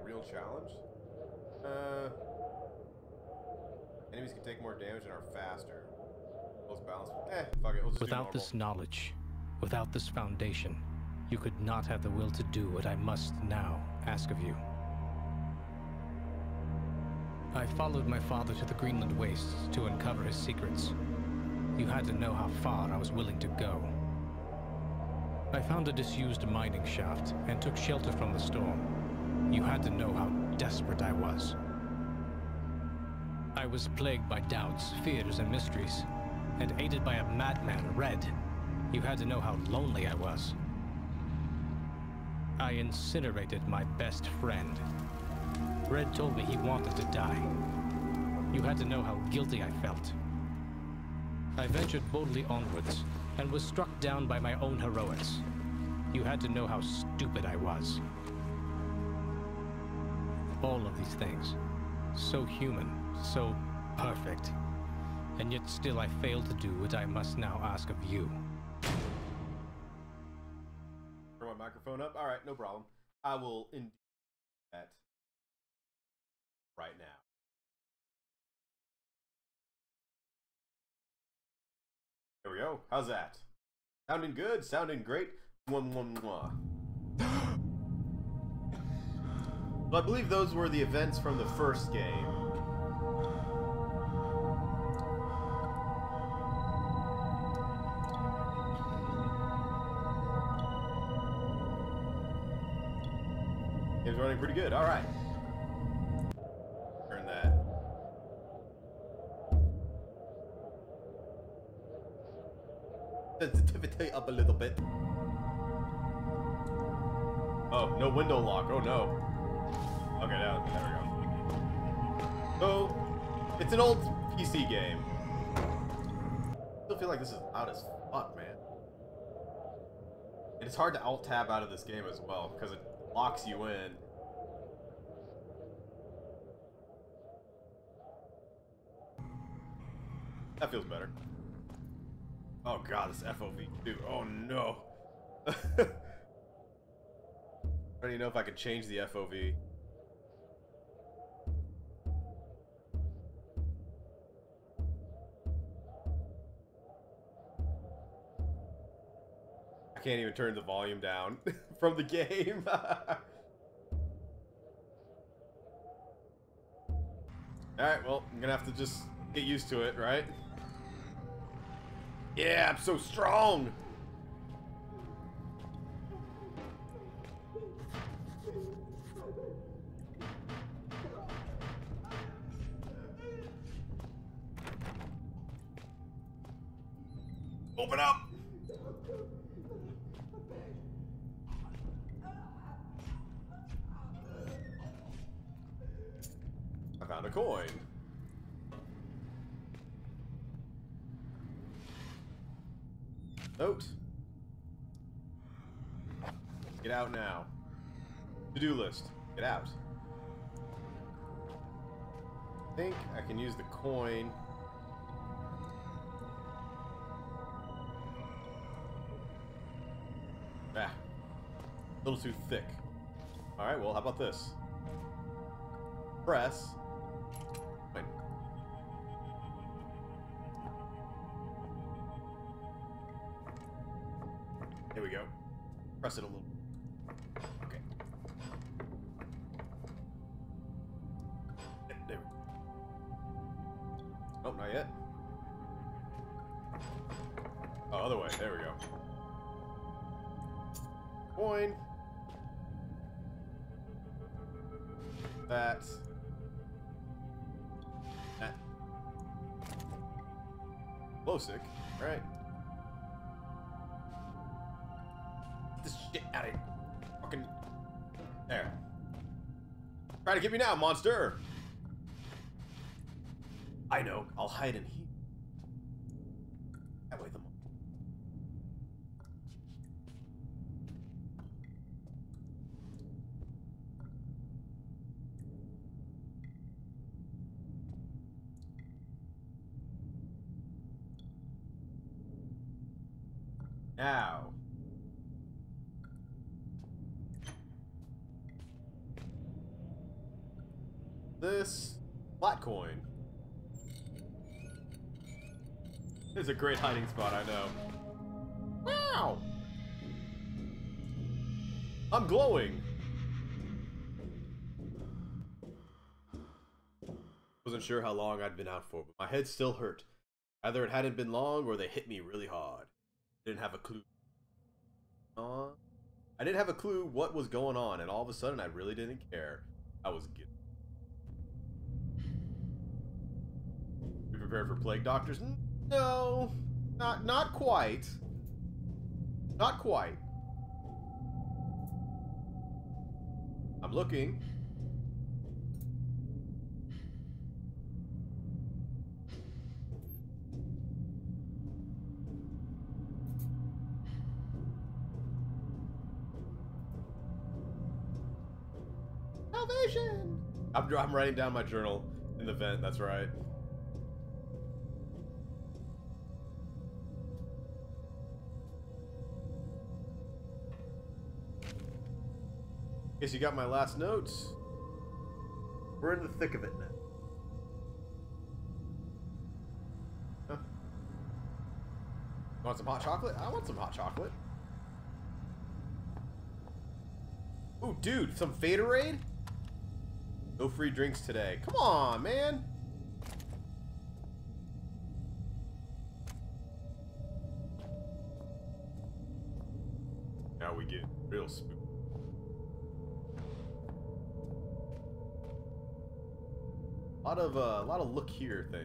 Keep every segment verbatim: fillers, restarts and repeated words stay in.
real challenge? Uh, enemies can take more damage and are faster. Most balanced. Eh, fuck it. We'll just do Without normal. this knowledge, without this foundation, you could not have the will to do what I must now ask of you. I followed my father to the Greenland wastes to uncover his secrets. You had to know how far I was willing to go. I found a disused mining shaft and took shelter from the storm. You had to know how desperate I was. I was plagued by doubts, fears, and mysteries, and aided by a madman, Red. You had to know how lonely I was. I incinerated my best friend. Red told me he wanted to die. You had to know how guilty I felt. I ventured boldly onwards, and was struck down by my own heroics. You had to know how stupid I was. All of these things, so human, so perfect, and yet still I failed to do what I must now ask of you. Turn my microphone up? Alright, no problem. I will indeed do that right now. There we go. How's that? Sounding good? Sounding great? Mwah, mwah, mwah. Well, I believe those were the events from the first game. Game's running pretty good. All right. Turn that. Sensitivity up a little bit. Oh, no window lock. Oh no. Okay, now there we go. So, it's an old P C game. I still feel like this is loud as fuck, man. And it's hard to alt tab out of this game as well because it locks you in. That feels better. Oh god, this F O V too. Oh no. I don't even know if I could change the F O V. I can't even turn the volume down from the game. Alright, well, I'm gonna have to just get used to it, right? Yeah, I'm so strong! Open up! I found a coin. Note. Get out now. To-do list. Get out. I think I can use the coin. Ah. A little too thick. Alright, well, how about this? Press. Wait. Here we go. Press it a little. Okay. There we go. Oh, not yet. Oh, other way. There we go. Coin. That. That. Glow stick. All right. Get this shit out of here. Fucking. There. Try to get me now, monster. I know. I'll hide in here. That way, the. Now. this flat coin. It's a great hiding spot, I know. Wow! I'm glowing! Wasn't sure how long I'd been out for, but my head still hurt. Either it hadn't been long, or they hit me really hard. Didn't have a clue. Uh, I didn't have a clue what was going on, and all of a sudden I really didn't care. I was good. You prepared for plague doctors? No, not not quite. Not quite. I'm looking. Salvation! I'm, I'm writing down my journal in the vent, that's right. Guess you got my last notes. We're in the thick of it now. Huh. Want some hot chocolate? I want some hot chocolate. Ooh, dude, some Faderade? No free drinks today. Come on, man. Now we get real spooky. A lot of, uh, a lot of look here thing.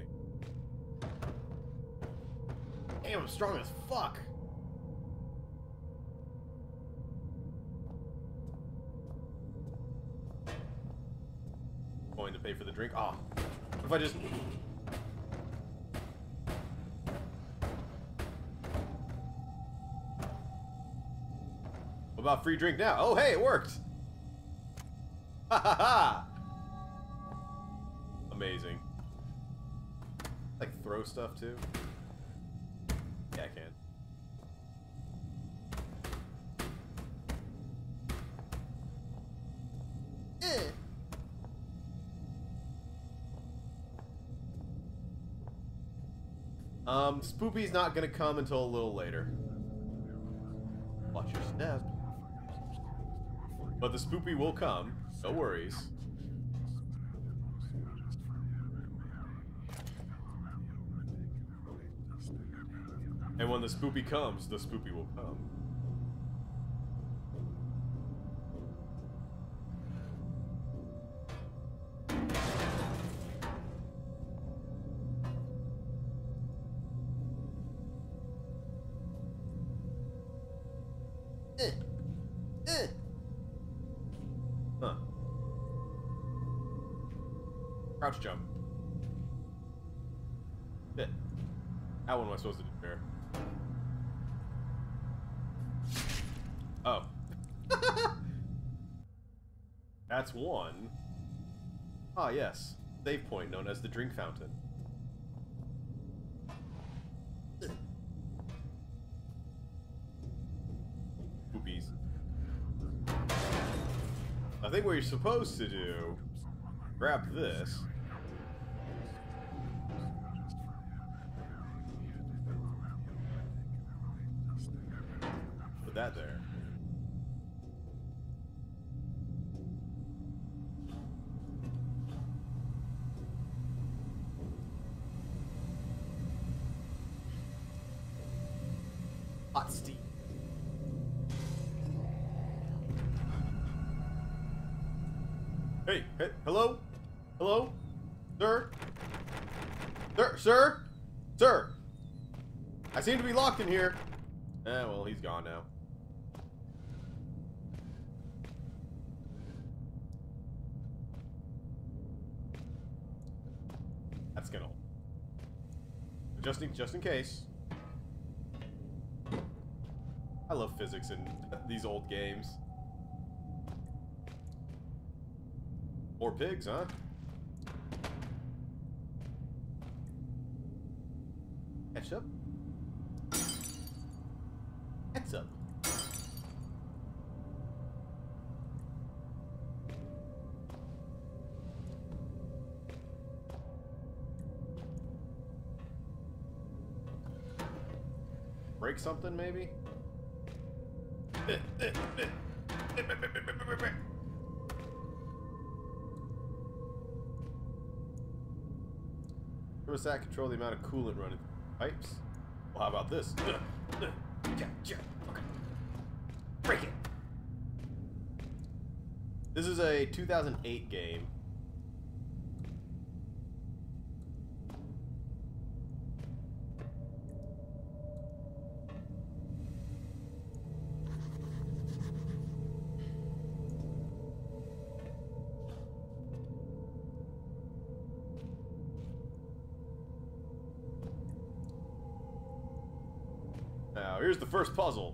Damn, I'm strong as fuck. Going to pay for the drink. Ah, oh, what if I just... What about free drink now? Oh, hey, it worked. Ha ha ha. Amazing. Like throw stuff too? Yeah, I can. Eh. Um, Spoopy's not gonna come until a little later. Watch your step. But the Spoopy will come. No worries. And when the Spoopy comes, the Spoopy will come. Eh. Eh. Huh. Crouch jump. Eh. How one am I supposed to do there? Oh. That's one. Ah, yes. Save point known as the drink fountain. Poopies. I think what you're supposed to do, grab this. Put that there. Hot steam. Hey, hey, hello? Hello? Sir? Sir, sir? Sir? I seem to be locked in here. Eh, well, he's gone now. That's gonna... Just in, just in case. I love physics in these old games. More pigs, huh? Ketchup? Ketchup. break something, maybe? Thermostat control the amount of coolant running through the pipes. Well, how about this? Break it! This is a two thousand eight game. Now, here's the first puzzle.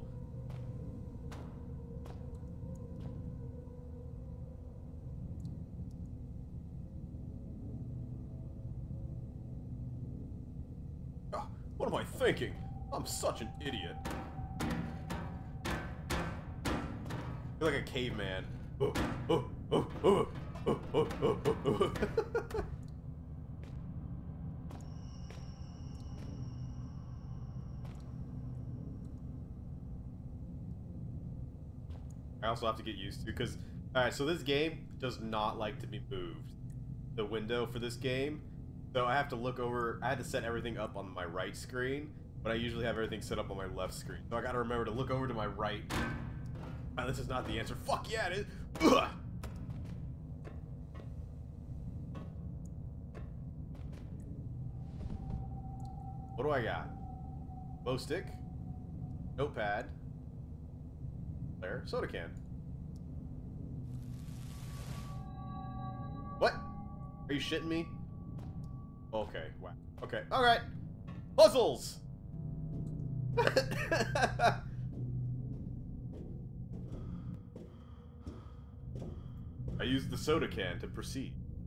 Oh, what am I thinking? I'm such an idiot. I feel like a caveman. Oh, oh, oh, oh, oh, oh, oh, oh. I also have to get used to, because, alright, so this game does not like to be moved. The window for this game. So I have to look over, I had to set everything up on my right screen, but I usually have everything set up on my left screen. So I gotta remember to look over to my right. Oh, this is not the answer. Fuck yeah, it is. Ugh. What do I got? Bow stick. Notepad. There. Soda can. What? Are you shitting me? Okay. Wow. Okay. Alright. Puzzles! I used the soda can to proceed.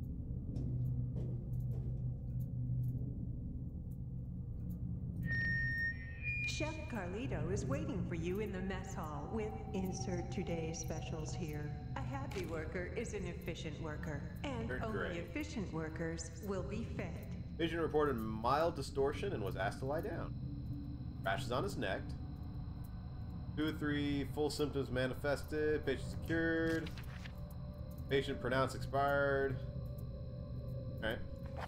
Chef Carlito is waiting for you in the mess hall with insert today's specials here. A happy worker is an efficient worker, and They're only great. efficient workers will be fed. Patient reported mild distortion and was asked to lie down. Rashes on his neck. Two or three full symptoms manifested. Patient secured. Patient pronounced expired. Alright.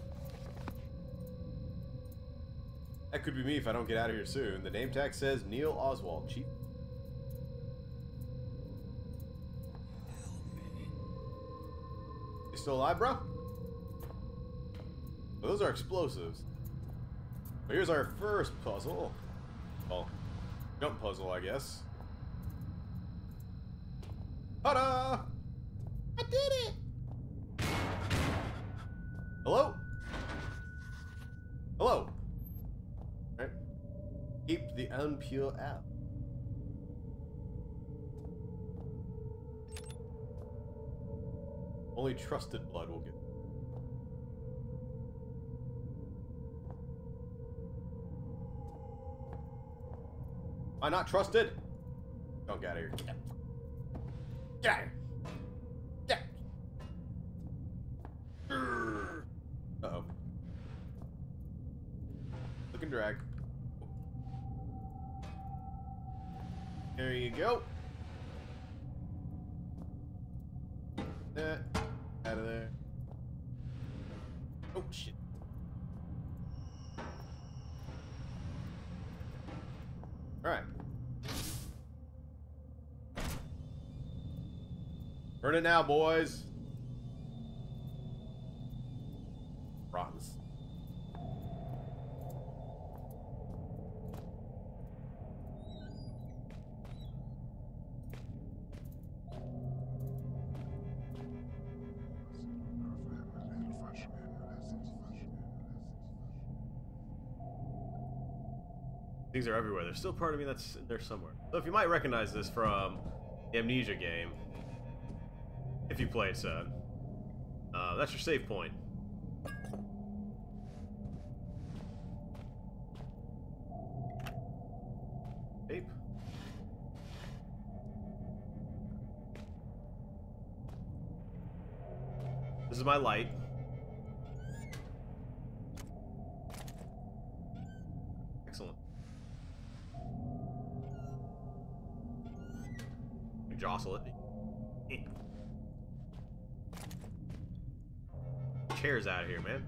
That could be me if I don't get out of here soon. The name tag says Neil Oswald, Chief. You still alive, bro? Well, those are explosives. But here's our first puzzle. Well, jump puzzle, I guess. Ta-da! I did it! Hello? Hello? Right. Keep the unpure out. Only trusted blood will get. Am I not trusted? Don't get out of here. Get out. Get out of here. Get out. Uh-oh. Look and drag. There you go. That. Out of there. Oh, shit. Alright. Burn it now, boys. Rottens. Things are everywhere. There's still part of me that's in there somewhere. So if you might recognize this from the Amnesia game, if you played so, uh, that's your save point. Tape. This is my light. Excellent. jostle it. Chairs out of here, man.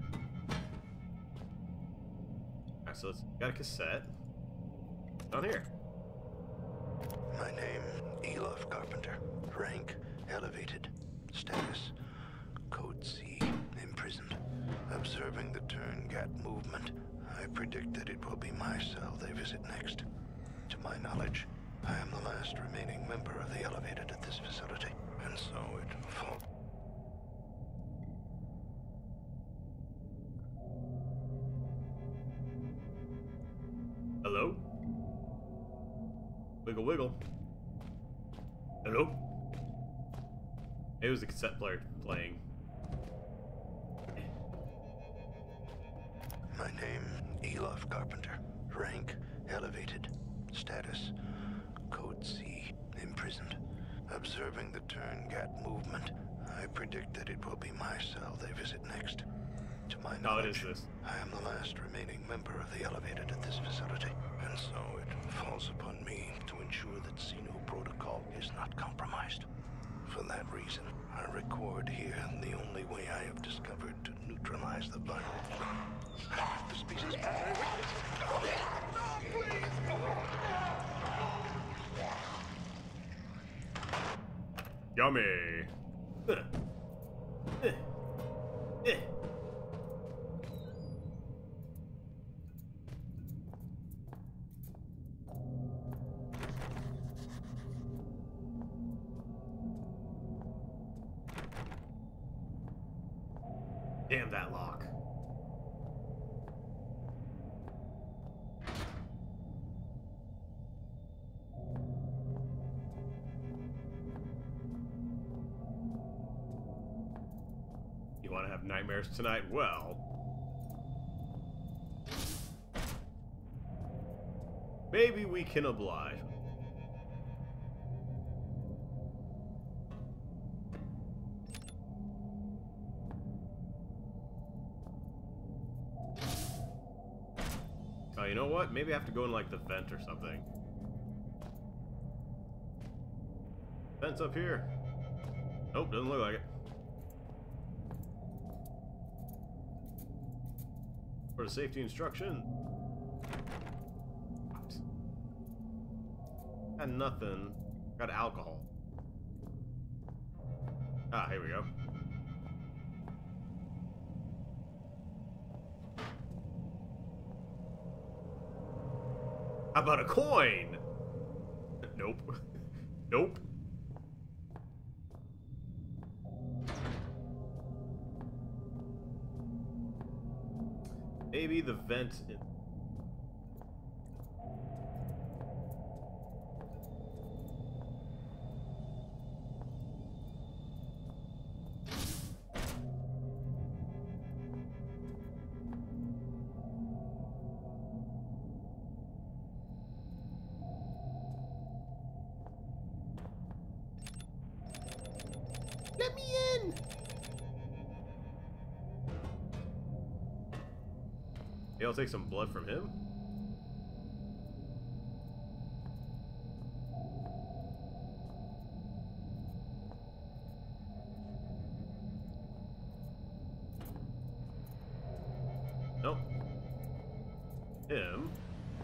Alright, so let's got a cassette. Down here. My name, Elof Carpenter. Rank, elevated. Status, Code C, imprisoned. Observing the Turngat movement, I predict that it will be my cell they visit next. To my knowledge, I am the last remaining member of the Elevated at this facility, and so it falls. Hello? Wiggle wiggle. Hello? It was the cassette player playing. My name, Elof Carpenter. Rank, elevated. Status, Code C, imprisoned. Observing the Turngat movement, I predict that it will be my cell they visit next. To my knowledge, oh, it is this. I am the last remaining member of the Elevated at this facility, and so it falls upon me to ensure that Xeno protocol is not compromised. For that reason, I record here the only way I have discovered to neutralize the virus. The species pattern. No, please! Yummy. Eh. Eh. Eh. Damn that lock. You want to have nightmares tonight? Well, maybe we can oblige. Oh, you know what? Maybe I have to go in like the vent or something. Vent's up here. Nope, doesn't look like it. For the safety instruction. Got nothing. Got alcohol. Ah, here we go. How about a coin? Nope. Nope. Maybe the vent. Let me in. Hey, I'll take some blood from him. Nope. Him.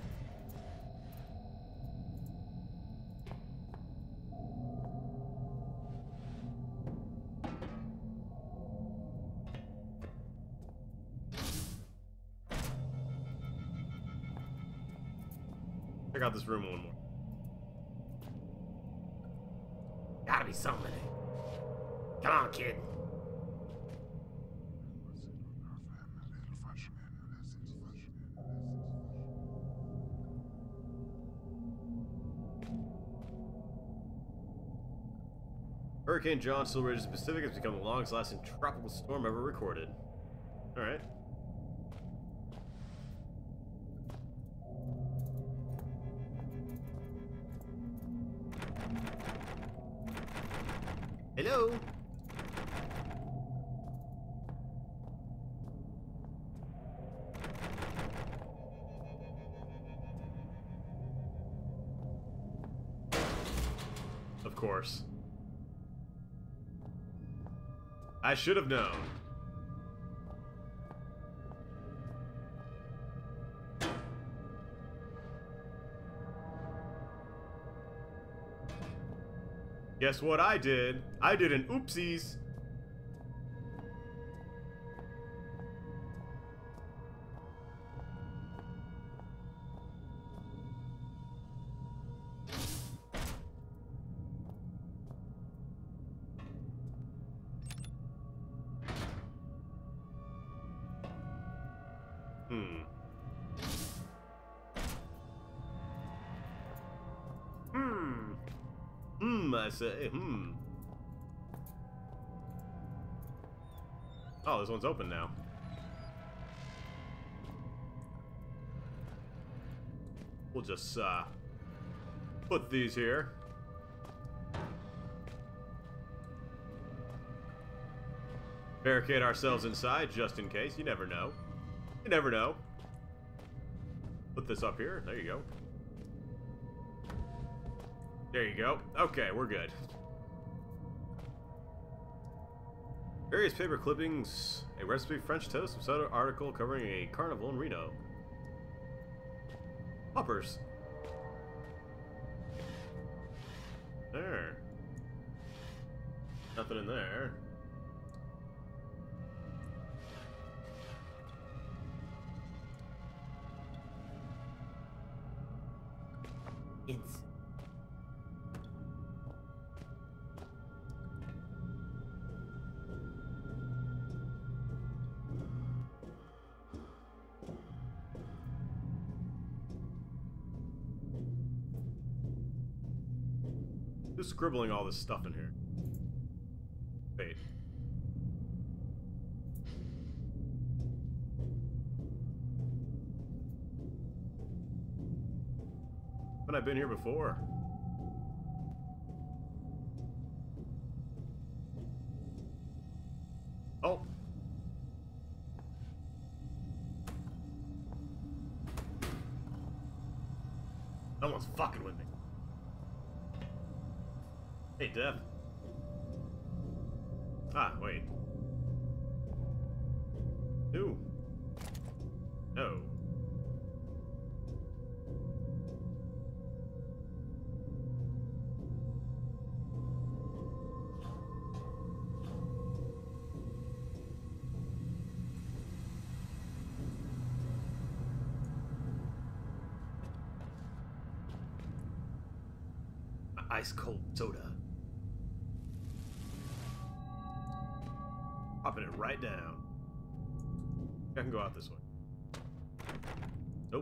Check out this room one more. Gotta be something in it. Come on, kid. Hurricane John still rages the Pacific has become the longest lasting tropical storm ever recorded. Alright. Hello? Of course. I should have known. Guess what I did? I did an oopsies. Hmm. Hmm. Hmm, I say, hmm. Oh, this one's open now. We'll just, uh, put these here. Barricade ourselves inside, just in case. You never know. You never know. Put this up here. There you go. There you go. Okay, we're good. Various paper clippings, a recipe, French toast, some soda article covering a carnival in Reno. Poppers. There. Nothing in there. It's Who's scribbling all this stuff in here? Wait. Haven't I been here before? Oh. Someone's fucking with me. Hey, Dev. Ah, wait. Who? No. Ice cold soda. Popping it right down. I can go out this way. Nope.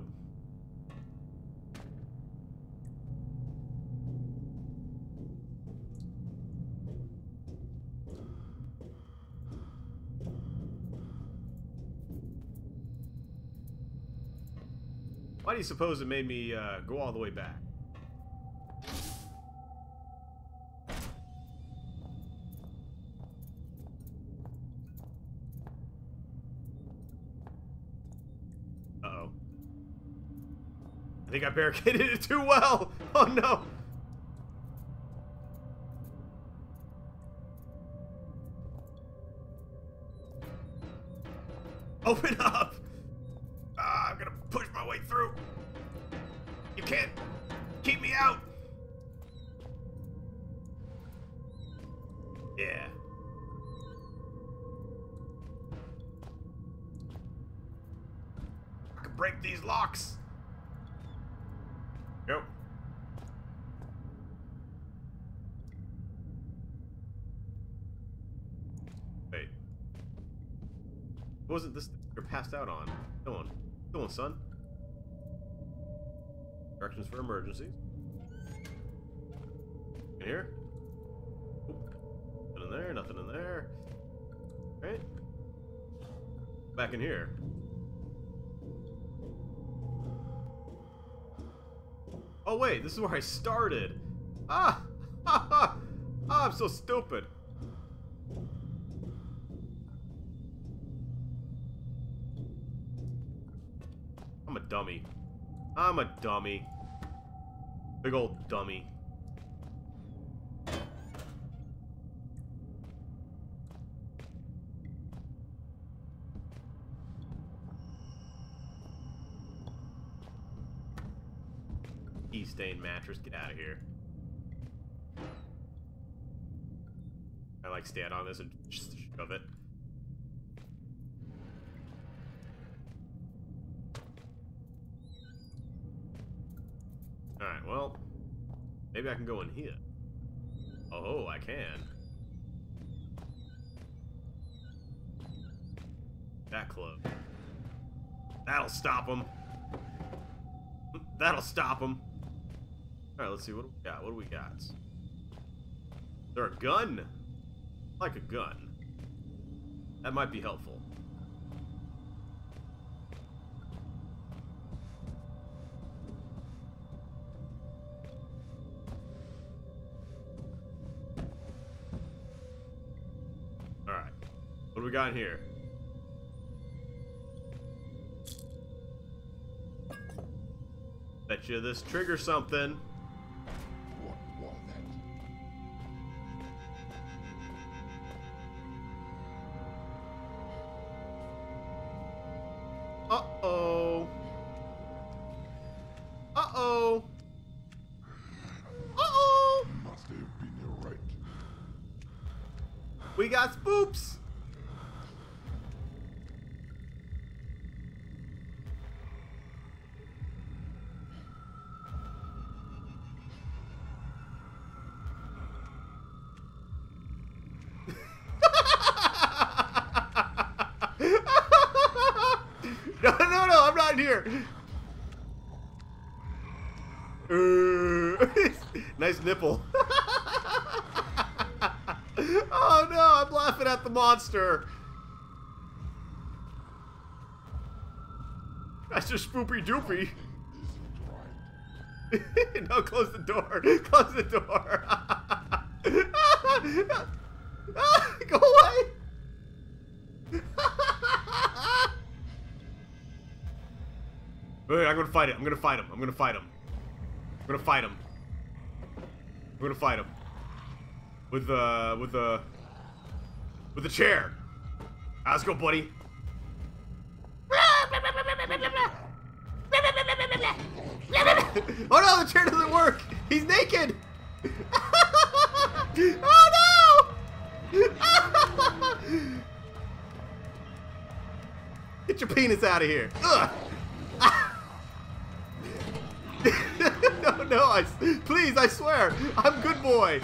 Why do you suppose it made me uh, go all the way back? I think I barricaded it too well. Oh no. Open up. Ah, I'm gonna push my way through. You can't keep me out. Yeah. I can break these locks. Go. Wait. Wasn't this you're passed out on? Come on. Come on, son. Directions for emergencies. In here? Oop. Nothing in there, nothing in there. Right? Back in here. Oh wait, this is where I started. Ah! Ha ha! Ah, I'm so stupid. I'm a dummy. I'm a dummy. Big old dummy. pea stained mattress. Get out of here. I like stand on this and just shove it. Alright, well, maybe I can go in here. Oh, I can. That club. That'll stop him. That'll stop him. Alright, let's see. What do we got? What do we got? Is there a gun? I like a gun. That might be helpful. Alright. What do we got in here? Bet you this triggers something. What was that? Uh-oh. Uh-oh. Uh-oh. Must have been your right. We got spoops. No, no, no, I'm not here. Uh, nice nipple. Oh no, I'm laughing at the monster. That's just spoopy doopy. No, close the door. Close the door. Go away. Wait, I'm gonna fight it. I'm gonna fight him. I'm gonna fight him. I'm gonna fight him. I'm gonna fight him. With the, with the, with the chair. Ah, let's go, buddy. Oh no, the chair doesn't work. He's naked. Oh no! Get your penis out of here. Ugh. No, no, I, please, I swear, I'm good boy.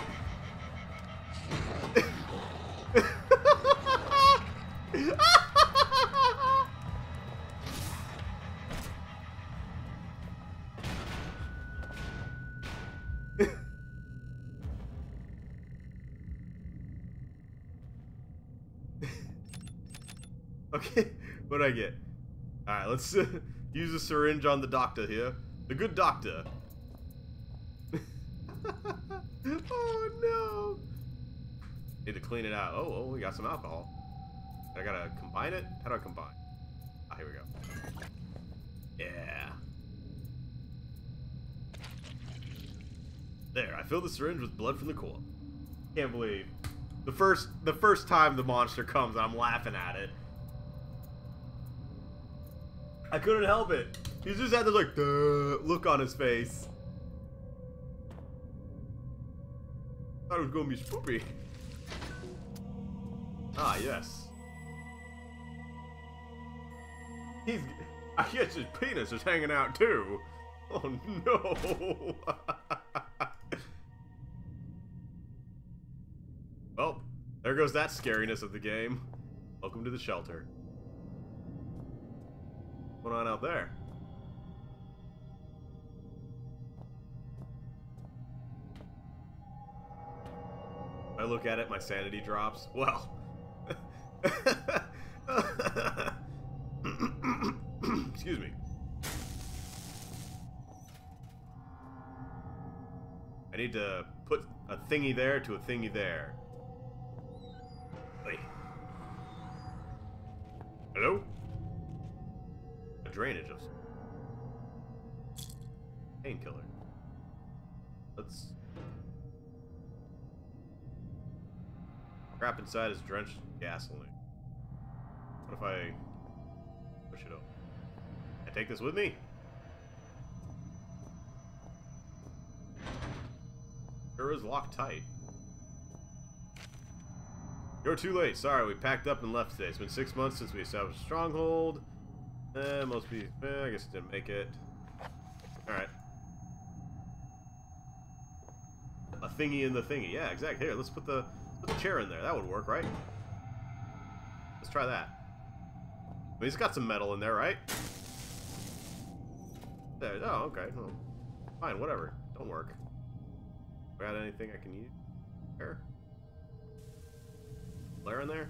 Okay, what do I get? Alright, let's uh, use a syringe on the doctor here. The good doctor. Oh no! Need to clean it out. Oh, oh, we got some alcohol. I gotta combine it? How do I combine? Ah, here we go. Yeah. There, I filled the syringe with blood from the corpse. Can't believe the first the first time the monster comes, I'm laughing at it. I couldn't help it. He just had this like duh look on his face. Thought it was gonna be spoopy. Ah, yes. He's. I guess his penis is hanging out too. Oh no. Well, there goes that scariness of the game. Welcome to the shelter. What's going on out there? I look at it, my sanity drops. Well. Excuse me. I need to put a thingy there to a thingy there. Wait. Hello? A drainage of painkiller. Let's. Crap inside is drenched in gasoline. What if I push it up? Can I take this with me? Sure is locked tight. You're too late. Sorry, we packed up and left today. It's been six months since we established a stronghold. Eh, most be. Eh, I guess it didn't make it. Alright. A thingy in the thingy. Yeah, exactly. Here, let's put the, put the chair in there. That would work, right? Let's try that. I mean, it's got some metal in there, right? There. Oh, okay. Well, fine, whatever. Don't work. Got anything I can use? There. Flare in there?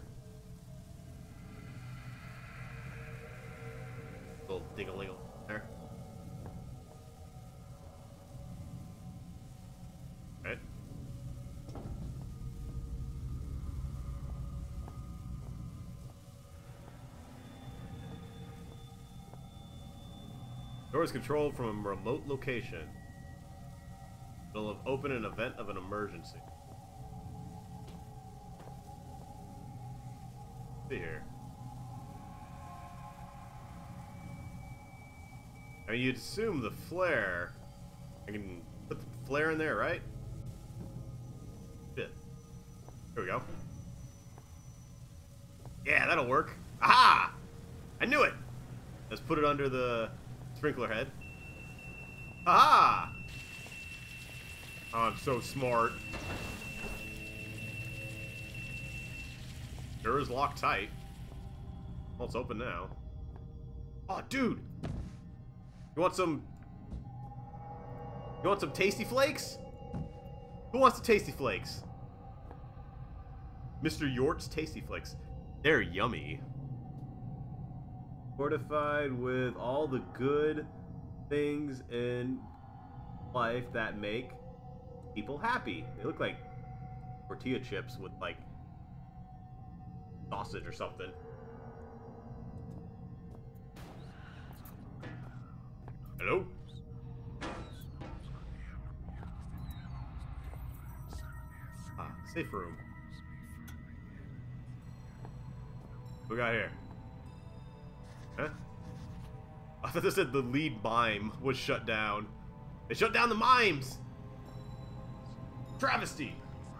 Little ding-a-ling there. Right. Door is controlled from a remote location. It'll open an event of an emergency. See here. I mean, you'd assume the flare. I can put the flare in there, right? Shit. Here we go. Yeah, that'll work. Aha! I knew it! Let's put it under the sprinkler head. Aha! Oh, I'm so smart. Door is locked tight. Well, it's open now. Oh, dude! You want some... You want some Tasty Flakes? Who wants the Tasty Flakes? Mister Yort's Tasty Flakes. They're yummy. Fortified with all the good things in life that make people happy. They look like tortilla chips with, like, sausage or something. Hello? Ah, safe room. What we got here? Huh? I thought this said the lead mime was shut down. They shut down the mimes! Travesty!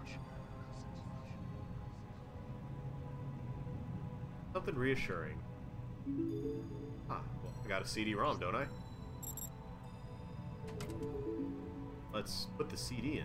Something reassuring. Ah, well, I got a C D ROM, don't I? Let's put the C D in.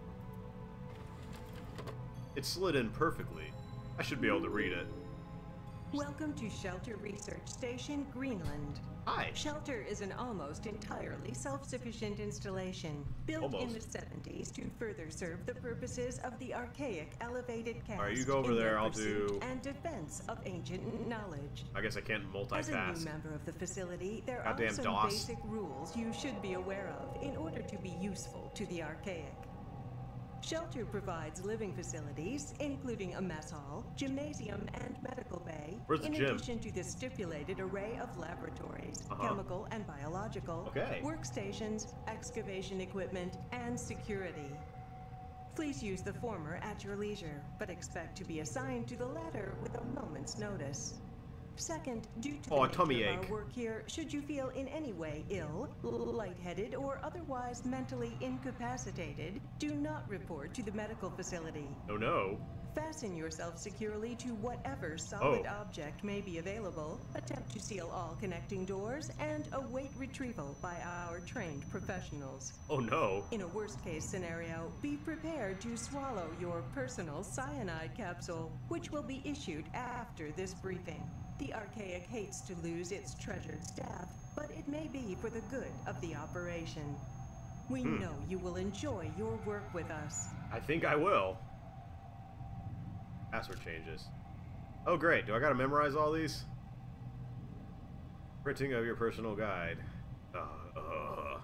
It slid in perfectly. I should be able to read it. Welcome to Shelter Research Station, Greenland. Hi. Shelter is an almost entirely self-sufficient installation, built Almost. in the seventies to further serve the purposes of the archaic elevated caste. Alright, you go over in there, their I'll pursuit do- and defense of ancient knowledge. I guess I can't As a new multitask. member of the facility, there Goddamn are some DOS. basic rules you should be aware of in order to be useful to the archaic. Shelter provides living facilities, including a mess hall, gymnasium, and medical bay, Where's the in gym? addition to the stipulated array of laboratories, Uh-huh. chemical and biological, Okay. workstations, excavation equipment, and security. Please use the former at your leisure, but expect to be assigned to the latter with a moment's notice. Second, due to the Oh, a nature tummy of ache. our work here, should you feel in any way ill, lightheaded, or otherwise mentally incapacitated, do not report to the medical facility. Oh no. Fasten yourself securely to whatever solid Oh. object may be available, attempt to seal all connecting doors, and await retrieval by our trained professionals. Oh no. In a worst-case scenario, be prepared to swallow your personal cyanide capsule, which will be issued after this briefing. The Archaic hates to lose its treasured staff, but it may be for the good of the operation. We Hmm. know you will enjoy your work with us. I think I will. Password changes. Oh great, do I gotta memorize all these? Printing of your personal guide. Uh, uh.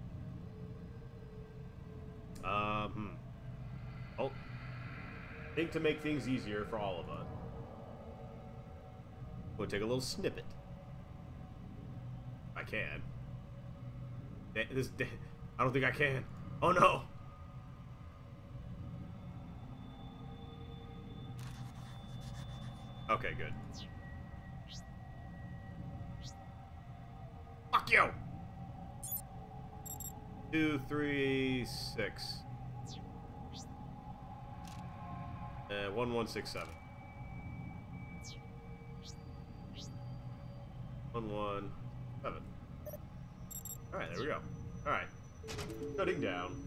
Um, hmm. Oh. Think to make things easier for all of us. We'll take a little snippet. I can. Da- This, da- I don't think I can. Oh no! Okay, good. Fuck you! Two, three, six. And one one six seven. One one seven. All right, there we go. All right, shutting down.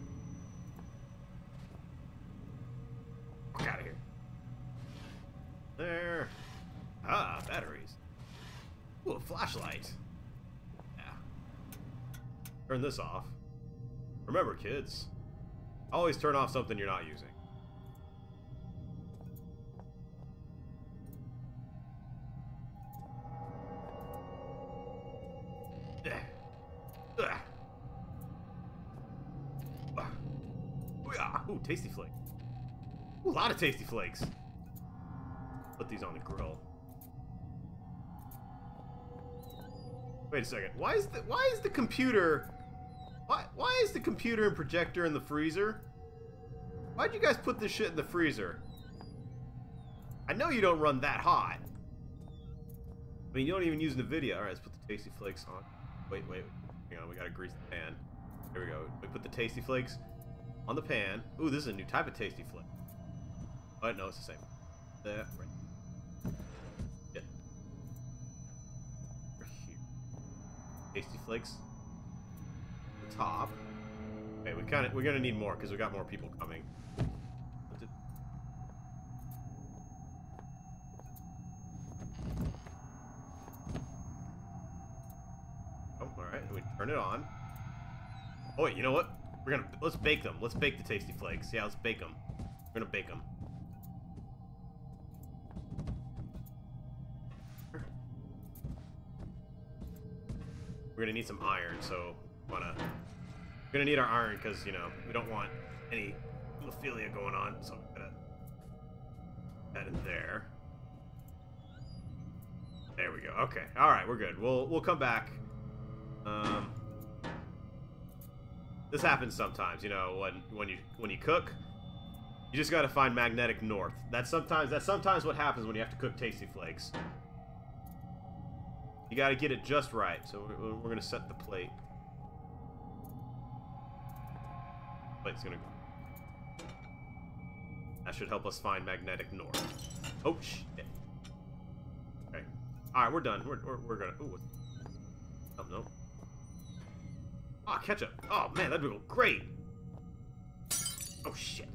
Get out of here. There. Ah, batteries. Ooh, a flashlight. Yeah. Turn this off. Remember, kids, always turn off something you're not using. Ooh, tasty flake. Ooh, a lot of tasty flakes. Put these on the grill. Wait a second. Why is the why is the computer why why is the computer and projector in the freezer? Why'd you guys put this shit in the freezer? I know you don't run that hot. I mean, you don't even use NVIDIA. All right, let's put the tasty flakes on. Wait, wait, hang on. We gotta grease the pan. Here we go. We put the tasty flakes on the pan. Ooh, this is a new type of tasty flake. Oh no, it's the same. There, right. Yeah. Right here. Tasty flakes. The top. Okay, we kind of we're gonna need more because we got more people coming. Oh, all right. We turn it on. Oh wait, you know what? We're gonna let's bake them. Let's bake the tasty flakes. Yeah, let's bake them. We're gonna bake them. We're gonna need some iron, so wanna. We're gonna need our iron because you know we don't want any hemophilia going on. So I'm gonna add it there. There we go. Okay. All right, we're good. We'll we'll come back. Um. This happens sometimes, you know, when when you when you cook, you just gotta find magnetic north. That's sometimes that's sometimes what happens when you have to cook tasty flakes. You gotta get it just right. So we're, we're gonna set the plate. Plate's gonna go. That should help us find magnetic north. Oh shit. Okay. All right, we're done. We're we're, we're gonna. Ooh. Oh no. Ah, oh, ketchup. Oh, man, that'd be great. Oh, shit.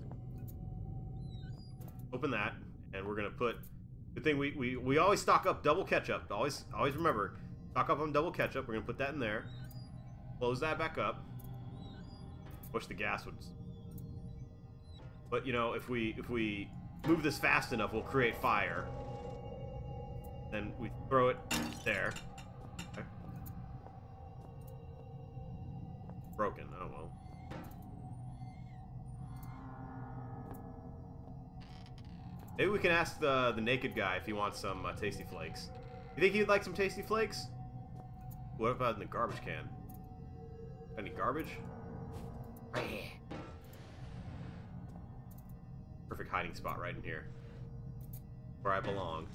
Open that, and we're going to put... Good thing we, we, we always stock up double ketchup. Always always remember, stock up on double ketchup. We're going to put that in there. Close that back up. Wish the gas would... But, you know, if we, if we move this fast enough, we'll create fire. Then we throw it there. Okay. Broken. Oh well. Maybe we can ask the the naked guy if he wants some uh, tasty flakes. You think he'd like some tasty flakes? What about in the garbage can? Any garbage? Perfect hiding spot right in here, where I belong.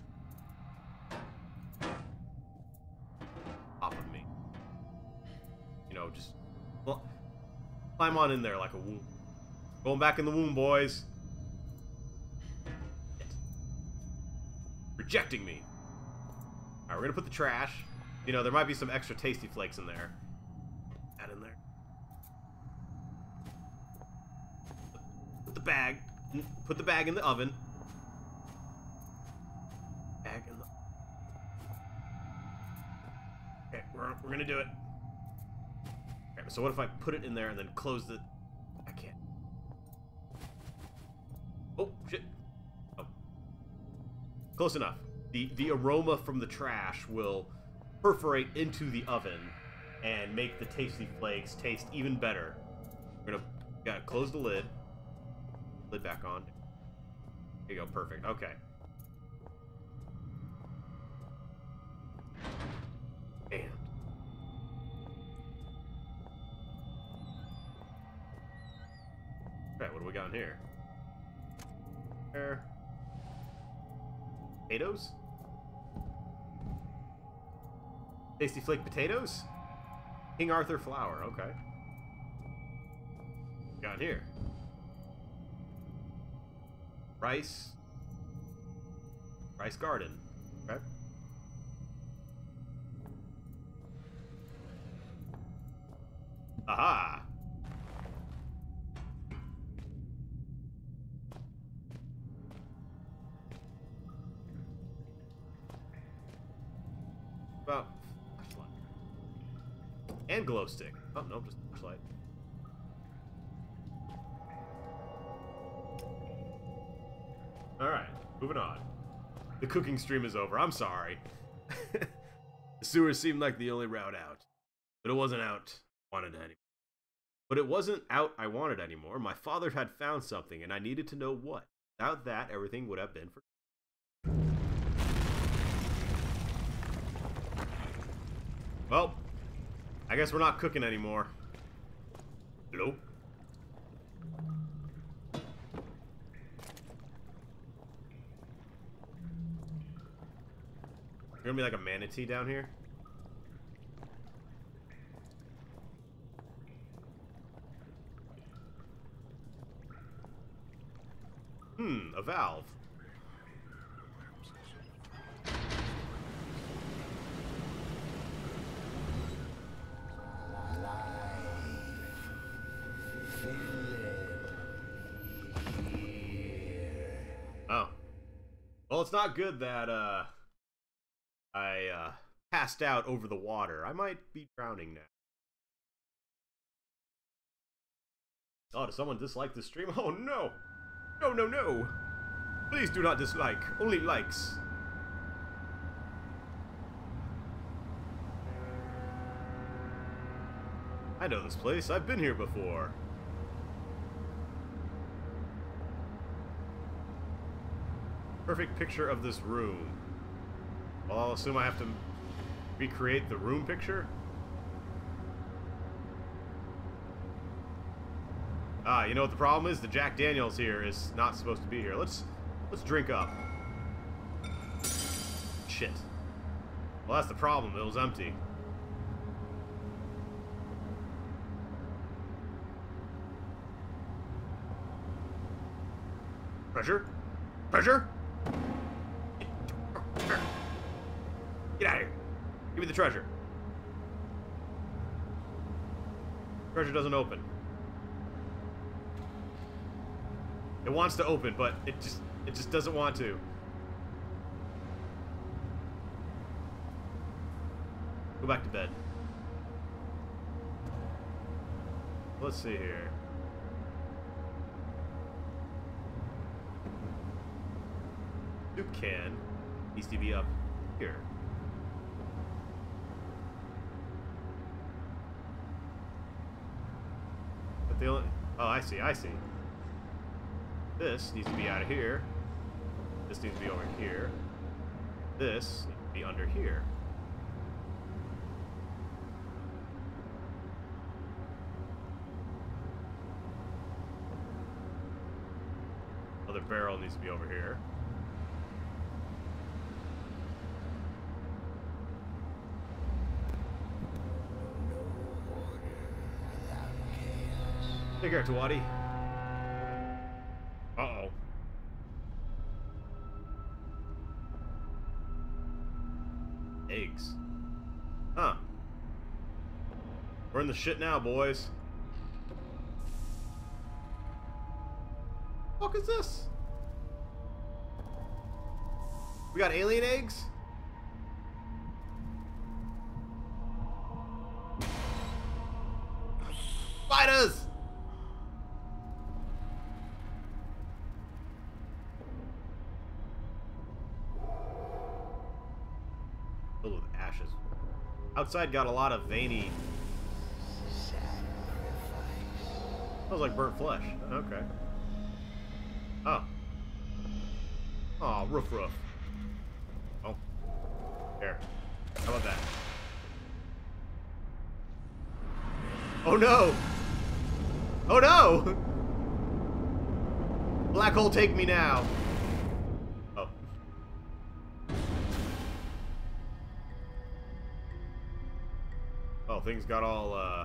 Off of me. You know, just. Well, climb on in there like a womb. Going back in the womb, boys. Rejecting me. Alright, we're gonna put the trash. You know, there might be some extra tasty flakes in there. Add in there. Put the bag. Put the bag in the oven. Bag in the... Okay, we're, we're gonna do it. So what if I put it in there and then close the... I can't. Oh, shit. Oh. Close enough. The, the aroma from the trash will perforate into the oven and make the tasty flakes taste even better. We're gonna... Gotta close the lid. Lid back on. There you go, perfect. Okay. And... Alright, what do we got in here? There. Potatoes? Tasty flake potatoes? King Arthur flour, okay. Got in here. Rice, Rice Garden. Okay. Aha! Well, flashlight. And glow stick. Oh, no, just flashlight. Alright, moving on. The cooking stream is over. I'm sorry. The sewers seemed like the only route out. But it wasn't out I wanted anymore. But it wasn't out I wanted anymore. My father had found something, and I needed to know what. Without that, everything would have been for... Well, I guess we're not cooking anymore. Hello? There's gonna be like a manatee down here. Hmm, a valve. Oh. Well, it's not good that, uh... I, uh, passed out over the water. I might be drowning now. Oh, does someone dislike this stream? Oh, no! No, no, no! Please do not dislike. Only likes. I know this place. I've been here before. Perfect picture of this room. Well, I'll assume I have to recreate the room picture. Ah, you know what the problem is? The Jack Daniels here is not supposed to be here. Let's let's drink up. Shit. Well, that's the problem. It was empty. Treasure? Treasure? Get out of here. Give me the treasure. Treasure doesn't open. It wants to open, but it just it just doesn't want to. Go back to bed. Let's see here. Soup can needs to be up here. But the only oh, I see, I see. This needs to be out of here. This needs to be over here. This needs to be under here. Other barrel needs to be over here. Take care, Tawadi. Uh-oh. Eggs. Huh. We're in the shit now, boys. What the fuck is this? We got alien eggs? Spiders! Filled with ashes. Outside got a lot of veiny. Smells like burnt flesh. Okay. Oh. Aw, roof roof. Oh. Here. How about that? Oh no! Oh no! Black hole, take me now. Oh. Oh, things got all, uh...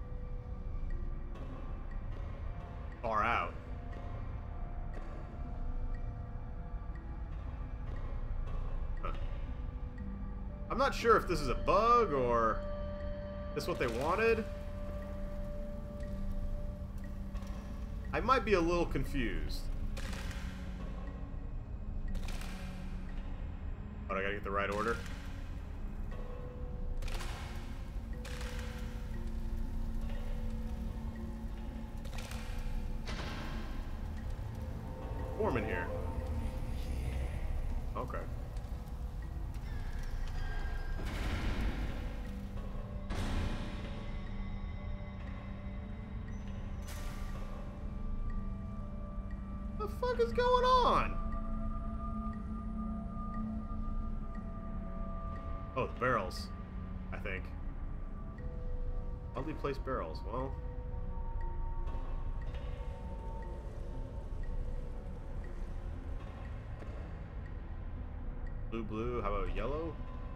far out. I'm not sure if this is a bug or this is what they wanted. I might be a little confused. But I gotta get the right order. Form in here. Okay. What the fuck is going on? Oh, the barrels, I think. Oddly placed barrels. Well, blue, blue. How about yellow?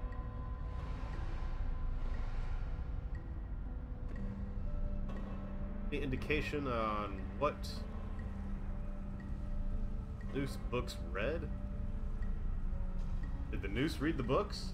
Any indication on what Noose books read? Did the Noose read the books?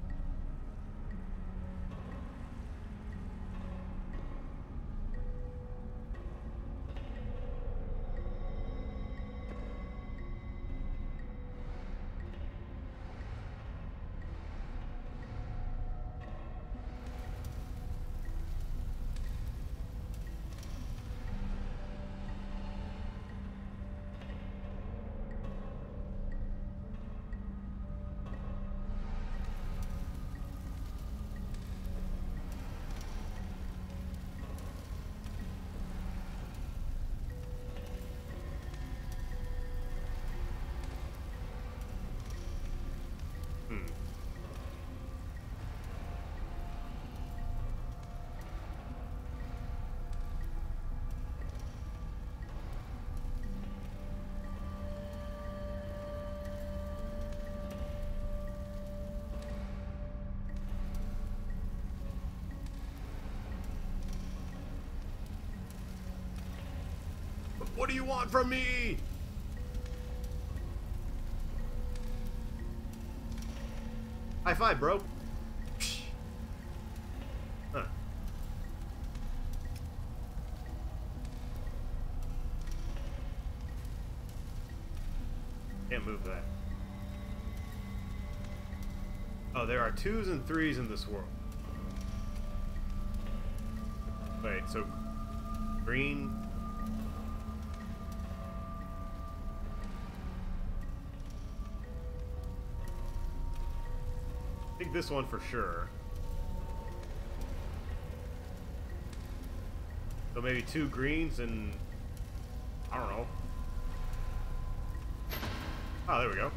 What do you want from me? High five, bro. Huh. Can't move that. Oh, there are twos and threes in this world. Wait, so green. I think this one for sure. So maybe two greens and I don't know. Oh, there we go.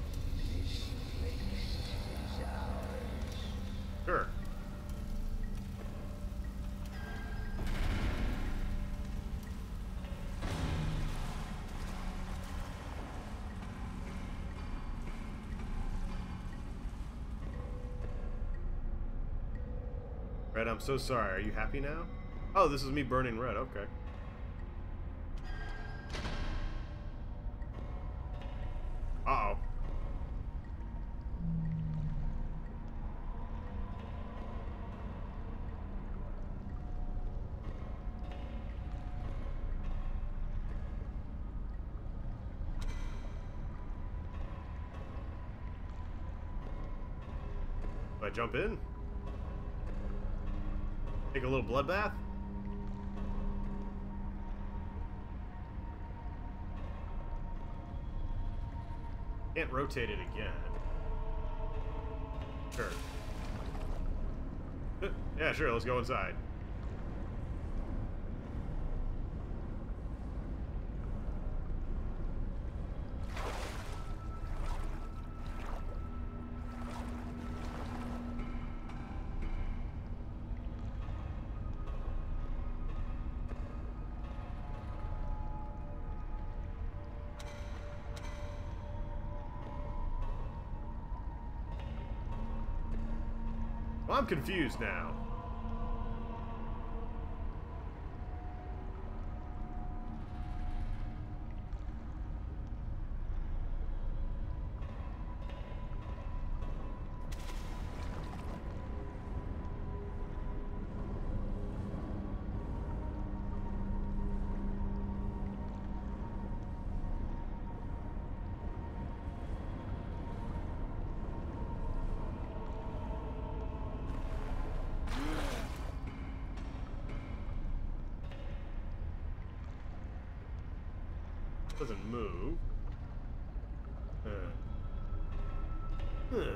Sure. Red, I'm so sorry. Are you happy now? Oh, this is me burning red. Okay. Uh-oh. Do I jump in? Take a little bloodbath? Can't rotate it again. Sure. Yeah, sure, let's go inside. Well, I'm confused now. Doesn't move. Huh. Huh.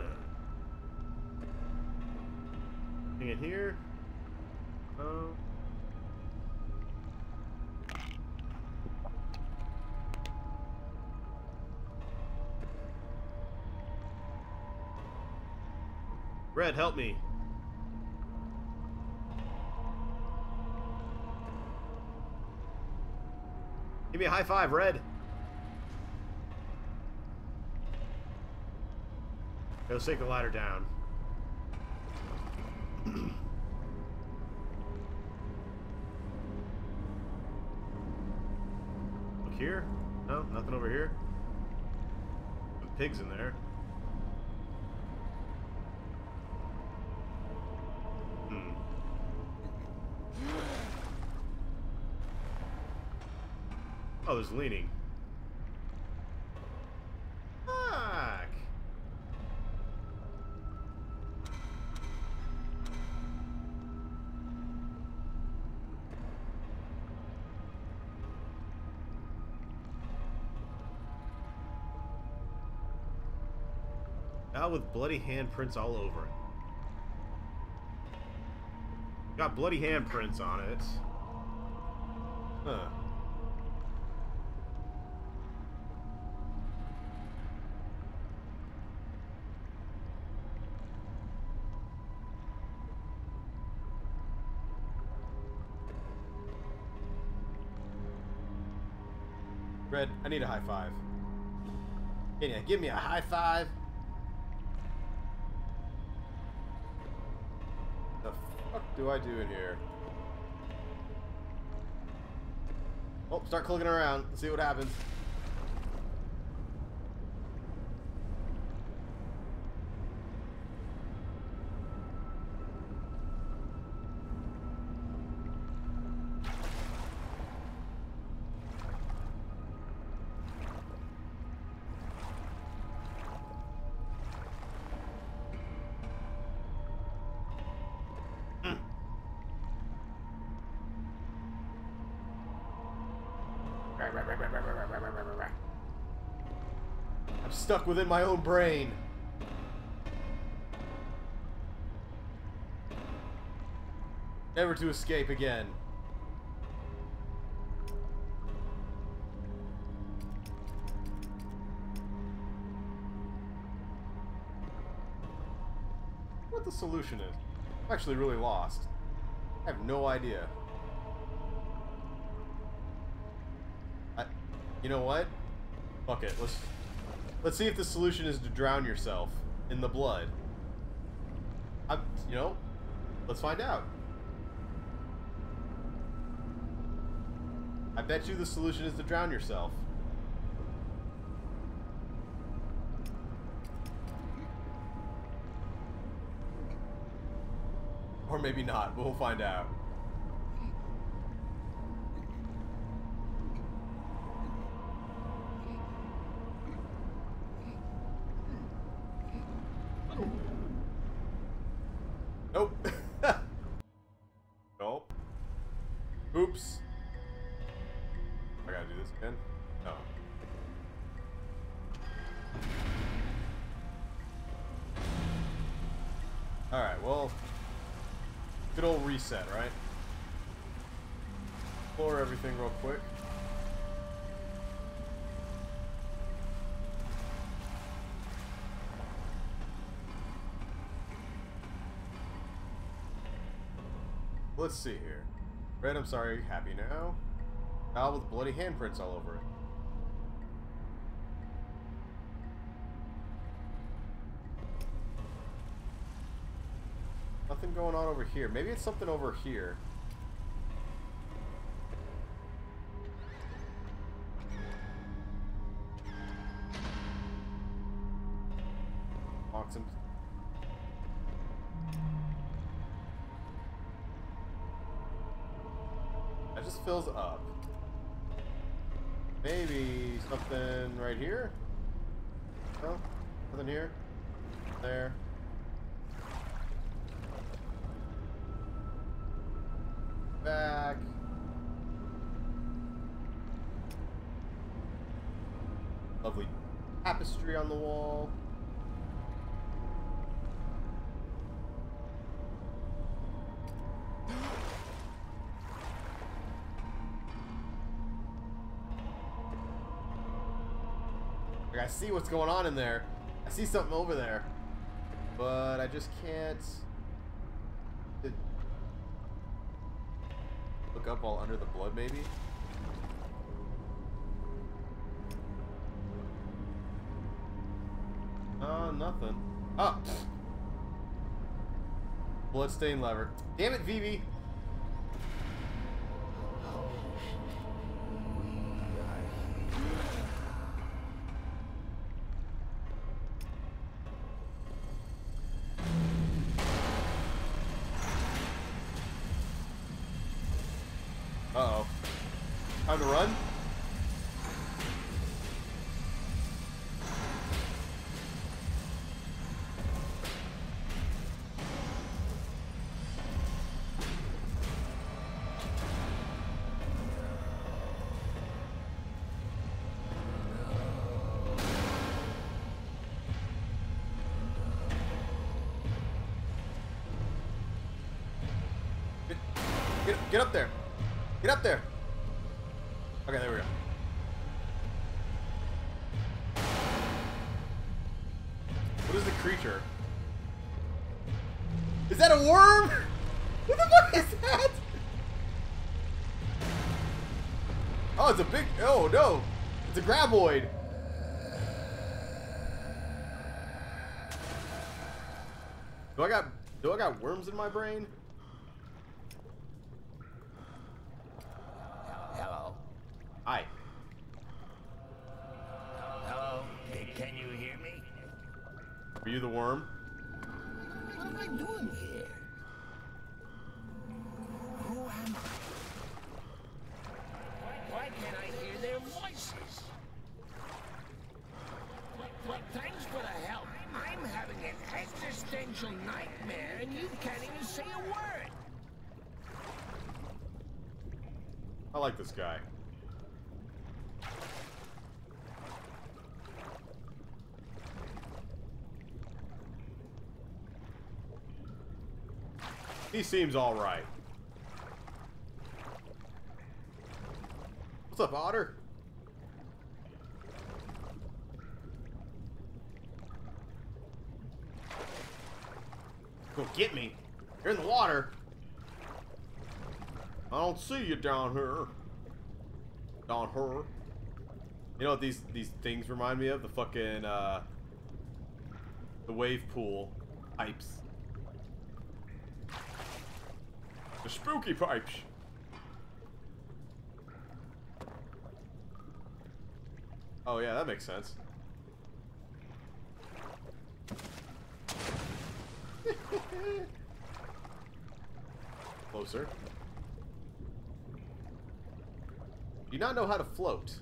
Thing in here? Oh. Red, help me. Give me a high five, Red. Let's take the ladder down. Look here? No, nothing over here. Some pigs in there. Hmm. Oh, there's leaning. Fuck! Now with bloody handprints all over it. Got bloody handprints on it. Huh. Red, I need a high five. Can you give me a high five? The fuck do I do in here? Oh, start clicking around. Let's see what happens. I'm stuck within my own brain. Never to escape again. What the solution is? I'm actually really lost. I have no idea. I, you know what? Fuck it. Let's let's see if the solution is to drown yourself in the blood. I'm, you know, let's find out. I bet you the solution is to drown yourself. Or maybe not, but we'll find out. Nope. Nope. Oops. I gotta do this again? No. Alright, well... good old reset, right? Explore everything real quick. Let's see here. Red, I'm sorry, happy now. Now with bloody handprints all over it. Nothing going on over here. Maybe it's something over here. Lock some. That just fills up. Maybe something right here? No? Nothing here? There. Back. Lovely tapestry on the wall. Like, I see what's going on in there. I see something over there. But I just can't look up all under the blood, maybe? Uh, nothing. Oh! Bloodstain lever. Damn it, Vivi! Uh-oh. Time to run? Get, get, get up there! Get up there! Okay, there we go. What is the creature? Is that a worm? What the fuck is that? Oh, it's a big... Oh, no. It's a graboid. Do I got... Do I got worms in my brain? Hello. Hi. Hello. Can you hear me? Are you the worm? What am I doing here? Who am I? Why, why can't I hear their voices? Well, thanks for the help. I'm having an existential nightmare, and you can't even say a word. I like this guy. He seems alright. What's up, Otter? Go get me. You're in the water. I don't see you down here. Down here. You know what these these things remind me of? The fucking uh the wave pool pipes. The spooky pipes. Oh yeah, that makes sense. Closer. Do you not know how to float?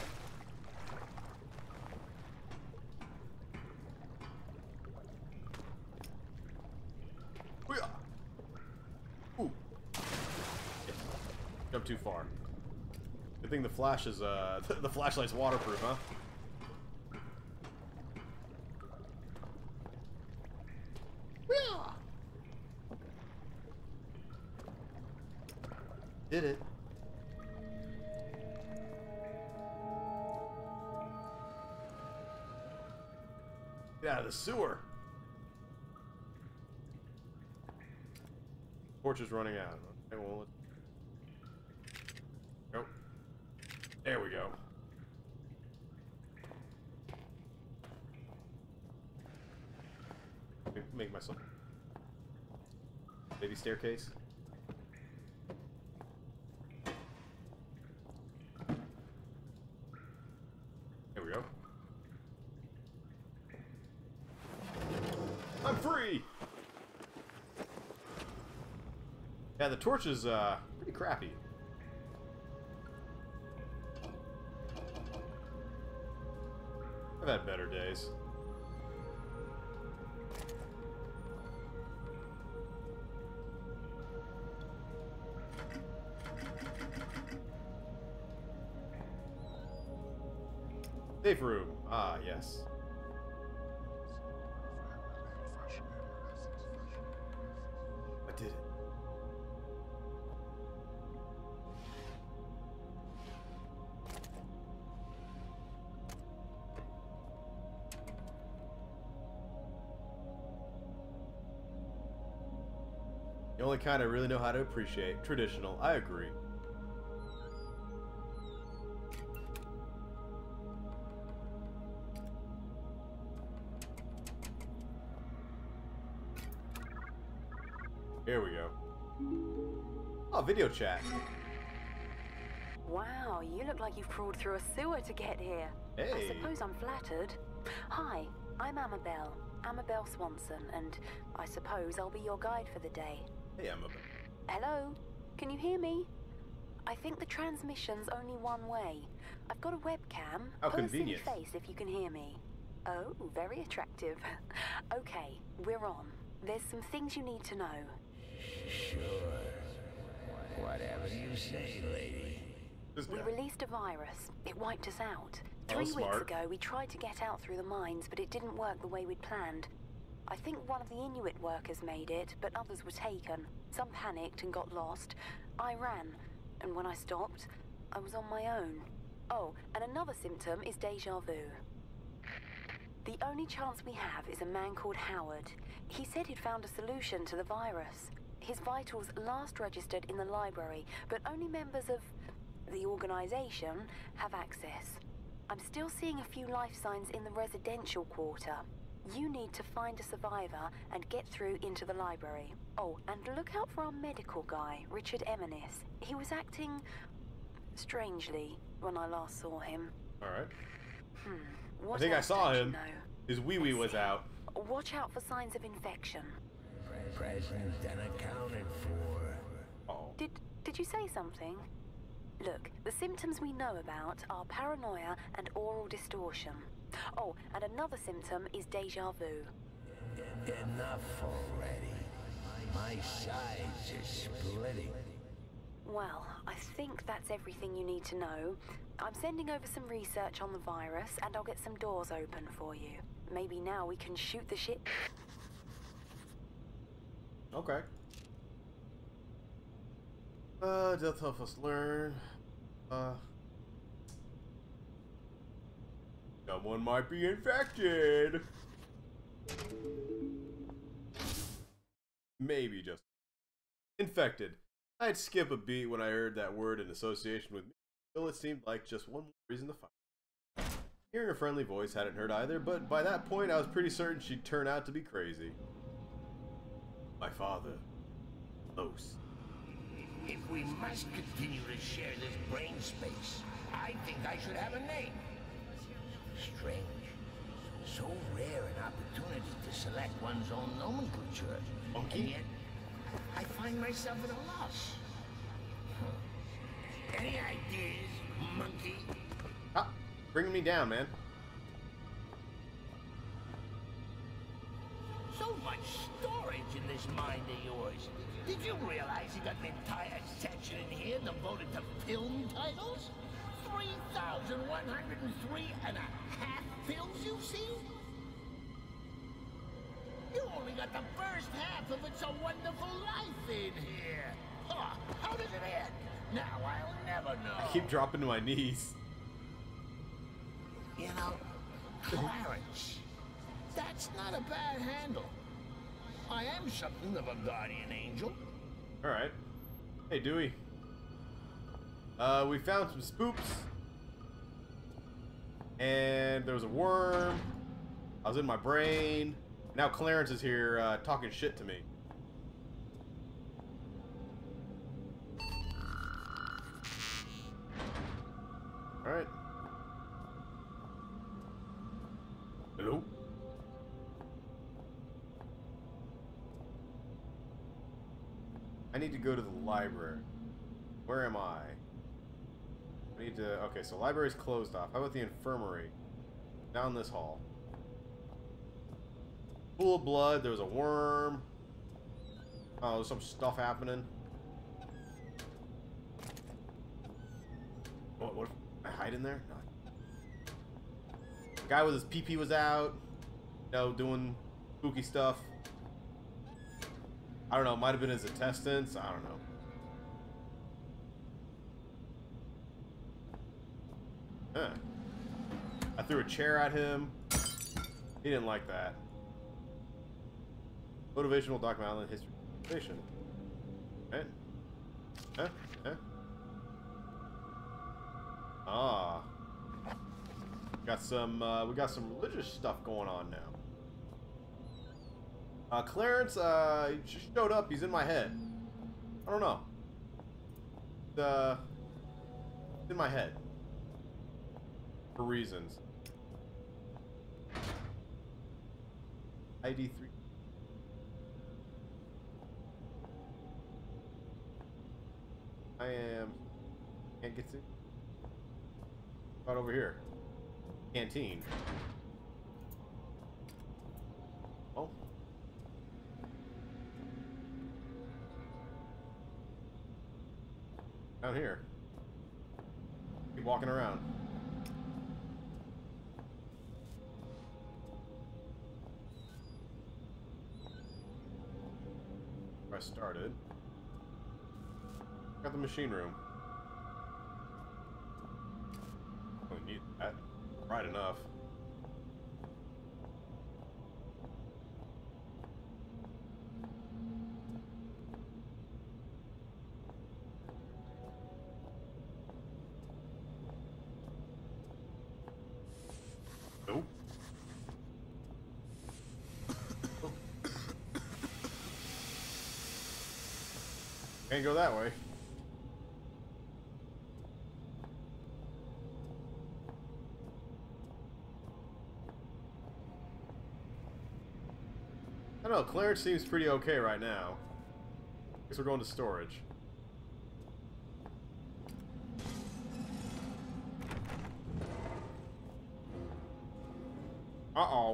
Ooh. Jump too far. Good thing the flash is uh the flashlight's waterproof, huh? Did it. Get out of the sewer. Torch is running out. Okay, well, let's go. There we go. Make myself maybe staircase. There we go. I'm free. Yeah, the torch is uh, pretty crappy. I've had better days. Safe room. Ah, yes. I did it. The only kind I really know how to appreciate. Traditional. I agree. Here we go. Oh, video chat. Wow, you look like you've crawled through a sewer to get here. Hey. I suppose I'm flattered. Hi, I'm Amabel. Amabel Swanson, and I suppose I'll be your guide for the day. Hey, Amabel. Hello? Can you hear me? I think the transmission's only one way. I've got a webcam. How Put convenient. a silly face if you can hear me. Oh, very attractive. Okay, we're on. There's some things you need to know. Sure. Whatever you say, lady. This We guy. released a virus. It wiped us out. Oh, Three weeks smart. ago, we tried to get out through the mines, but it didn't work the way we'd planned. I think one of the Inuit workers made it, but others were taken. Some panicked and got lost. I ran, and when I stopped, I was on my own. Oh, and another symptom is deja vu. The only chance we have is a man called Howard. He said he'd found a solution to the virus. His vitals last registered in the library, but only members of the organization have access. I'm still seeing a few life signs in the residential quarter. You need to find a survivor and get through into the library. Oh, and look out for our medical guy, Richard Eminis. He was acting strangely when I last saw him. Alright. Hmm. I What think I else saw don't you him. know? His wee wee was out. Watch out for signs of infection. Present and accounted for. Oh. Did did you say something? Look, the symptoms we know about are paranoia and oral distortion. Oh, and another symptom is deja vu. Enough already. My sides are splitting. Well, I think that's everything you need to know. I'm sending over some research on the virus, and I'll get some doors open for you. Maybe now we can shoot the shit. Okay. Uh, death help us learn. Uh. Someone might be infected. Maybe just infected. I'd skip a beat when I heard that word in association with me, still it seemed like just one more reason to fight. Hearing a friendly voice hadn't hurt either, but by that point I was pretty certain she'd turn out to be crazy. My father, Los. If we must continue to share this brain space, I think I should have a name. Strange. So rare an opportunity to select one's own nomenclature. Monkey? And yet, I find myself at a loss. Any ideas, monkey? Ah, bringing me down, man. So much storage in this mind of yours. Did you realize you got an entire section in here devoted to film titles? three thousand one hundred three and a half films you've seen? You only got the first half of It's a Wonderful Life in here. Huh, how does it end? Now I'll never know. I keep dropping to my knees. You know, Clarence, that's not a bad handle. I am something of a guardian angel. Alright. Hey, Dewey. Uh, we found some spoops. And there was a worm. I was in my brain. Now Clarence is here uh, talking shit to me. Alright. Hello? I need to go to the library. Where am I? I need to... Okay, so library's closed off. How about the infirmary? Down this hall. Pool of blood. There was a worm. Oh, there's some stuff happening. What? What? I hide in there? No. Guy with his P P was out, you know, doing spooky stuff. I don't know, might have been his intestines, I don't know. Huh. I threw a chair at him. He didn't like that. Motivational document island history. Motivation. Okay. Huh? Huh? Ah. Got some, uh, we got some religious stuff going on now. Uh, Clarence, uh, he just showed up. He's in my head. I don't know. The, in my head. For reasons. I D three. I am. Can't get to. Right over here. Canteen. Oh. Down here. Keep walking around. Where I started. Got the machine room. Only need that. Right enough. Nope. Can't go that way. I don't know, Clarence seems pretty okay right now. Guess we're going to storage. Uh-oh.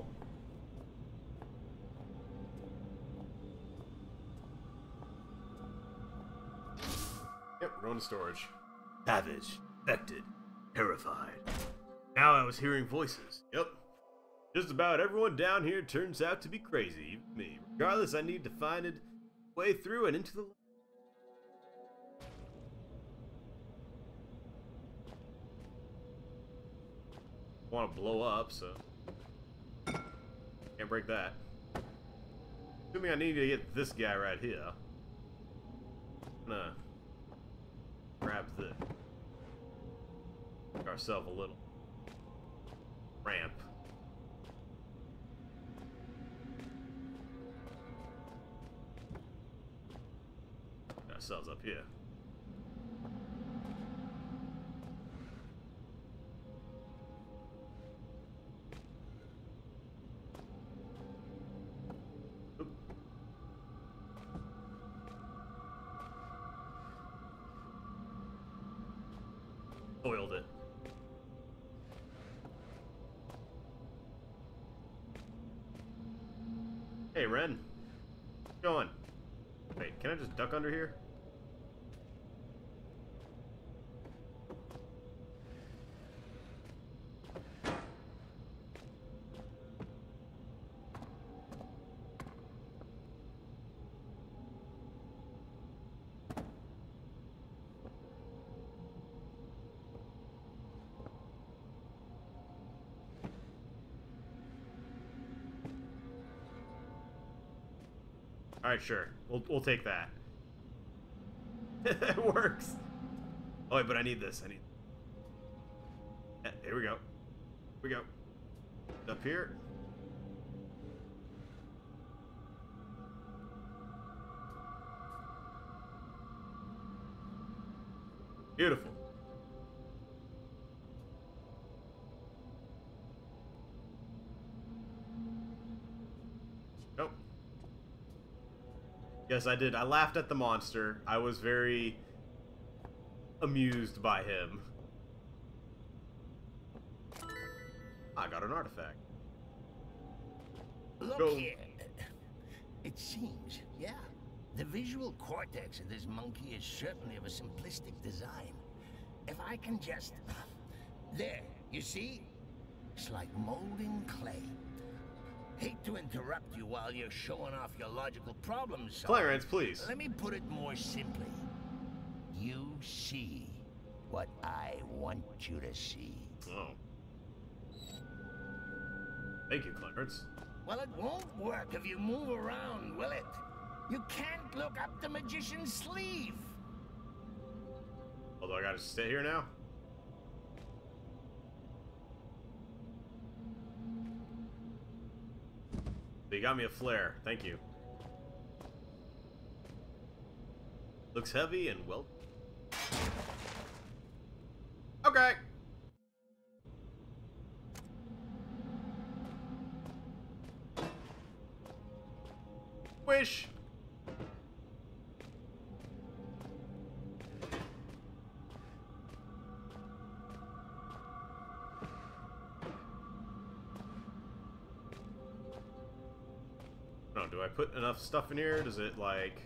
Yep, we're going to storage. Savage, affected, terrified. Now I was hearing voices. Yep. Just about everyone down here turns out to be crazy, even me. Regardless, I need to find a way through and into the... I want to blow up, so... Can't break that. Assuming I need to get this guy right here. I'm gonna... grab this. Make ourselves a little... ramp. Ourselves up here. Oop. Oiled it. Hey, Ren. What's going? Wait, can I just duck under here? All right, sure. We'll we'll take that. It works. Oh wait, but I need this. I need. Yeah, here we go. Here we go. Up here. Beautiful. Nope. Yes, I did. I laughed at the monster. I was very amused by him. I got an artifact. Look Go. here. It seems, yeah. The visual cortex of this monkey is certainly of a simplistic design. If I can just... There, you see? It's like molding clay. Hate to interrupt you while you're showing off your logical problems. Clarence, please. Let me put it more simply. You see what I want you to see. Oh. Thank you, Clarence. Well, it won't work if you move around, will it? You can't look up the magician's sleeve. Although I gotta stay here now. You got me a flare. Thank you. Looks heavy and well. Okay. Wish. No, do I put enough stuff in here? Does it like...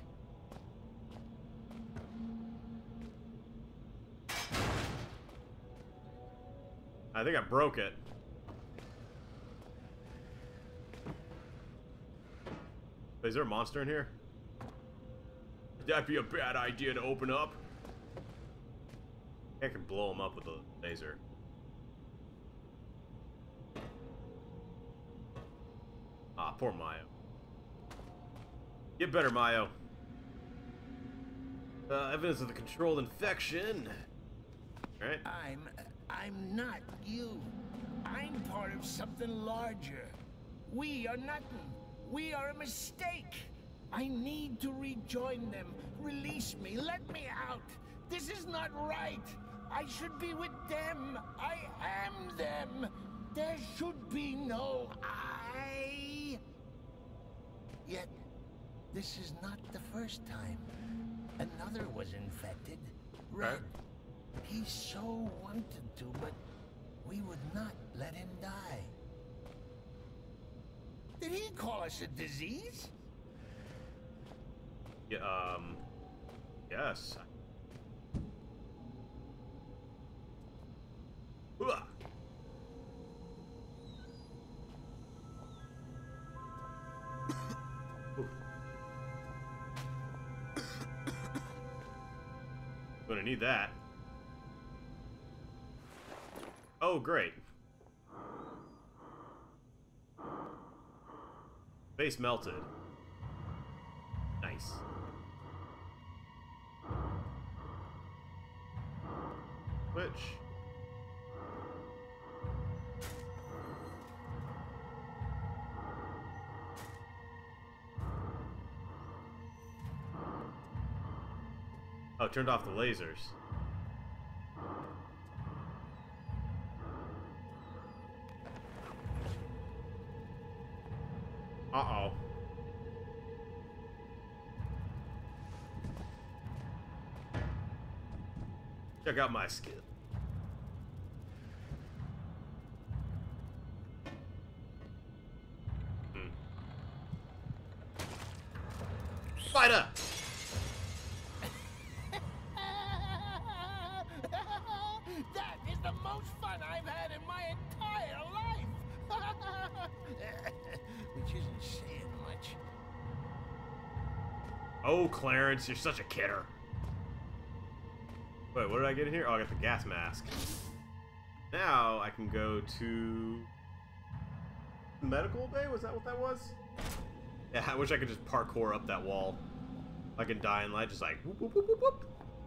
I think I broke it. Is there a monster in here? That'd be a bad idea to open up. I can blow him up with a laser. Ah, poor Mayo. Get better, Mayo. Uh, evidence of the controlled infection. All right. I'm... I'm not you. I'm part of something larger. We are nothing. We are a mistake. I need to rejoin them. Release me. Let me out. This is not right. I should be with them. I am them. There should be no I. Yet, this is not the first time. Another was infected. Red. He so wanted to, but we would not let him die. Did he call us a disease? Yeah, um... Yes. Hooah! Gonna need that. Oh, great. Face melted. Nice. Which? Oh, turned off the lasers. Uh-oh. Check out my skill. Hmm. Spider! That is the most fun I've had in my entire life! Which isn't saying much. Oh, Clarence, you're such a kidder. Wait, what did I get in here? Oh, I got the gas mask. Now I can go to the medical bay? Was that what that was? Yeah, I wish I could just parkour up that wall. Like in Dying Light, just like whoop, whoop, whoop, whoop, whoop.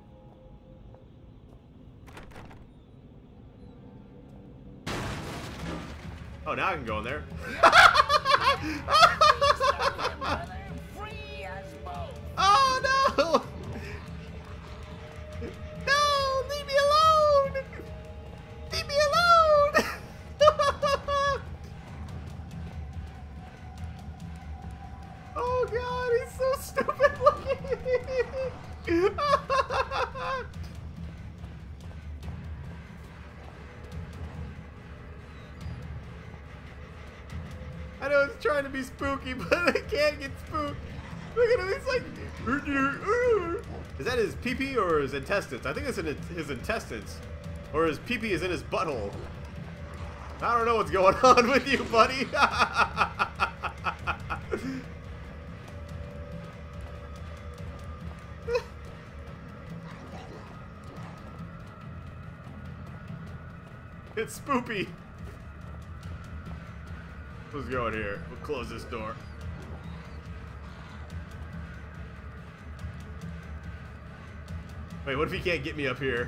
Oh, now I can go in there. Oh no! No! Leave me alone! Leave me alone! Oh god, he's so stupid looking! I know it's trying to be spooky, but I can't get spooked. Look at him, he's like... Is that his pee-pee or his intestines? I think it's in his intestines. Or his pee-pee is in his butthole. I don't know what's going on with you, buddy. It's spoopy. Let's go in here. We'll close this door. Wait, what if he can't get me up here?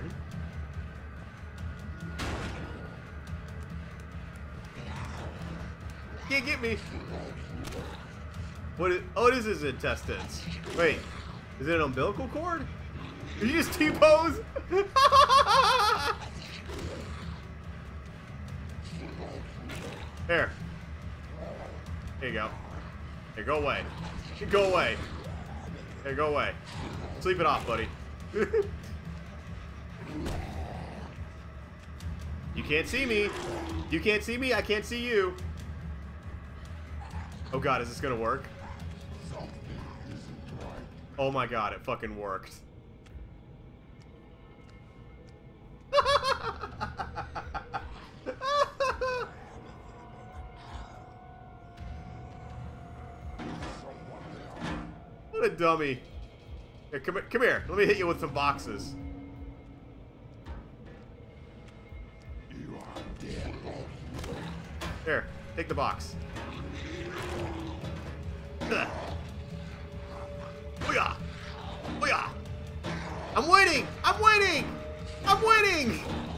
Can't get me. What is, oh, it is his intestines. Wait, is it an umbilical cord? Did you just T-pose? Here. Here you go. Here, go away. Go away. Here, go away. Sleep it off, buddy. You can't see me. You can't see me. I can't see you. Oh god, is this gonna work? Oh my god, it fucking worked. What a dummy. Here, come, come here. Let me hit you with some boxes. Here, take the box. Booyah! Booyah! I'm waiting! I'm waiting! I'm waiting!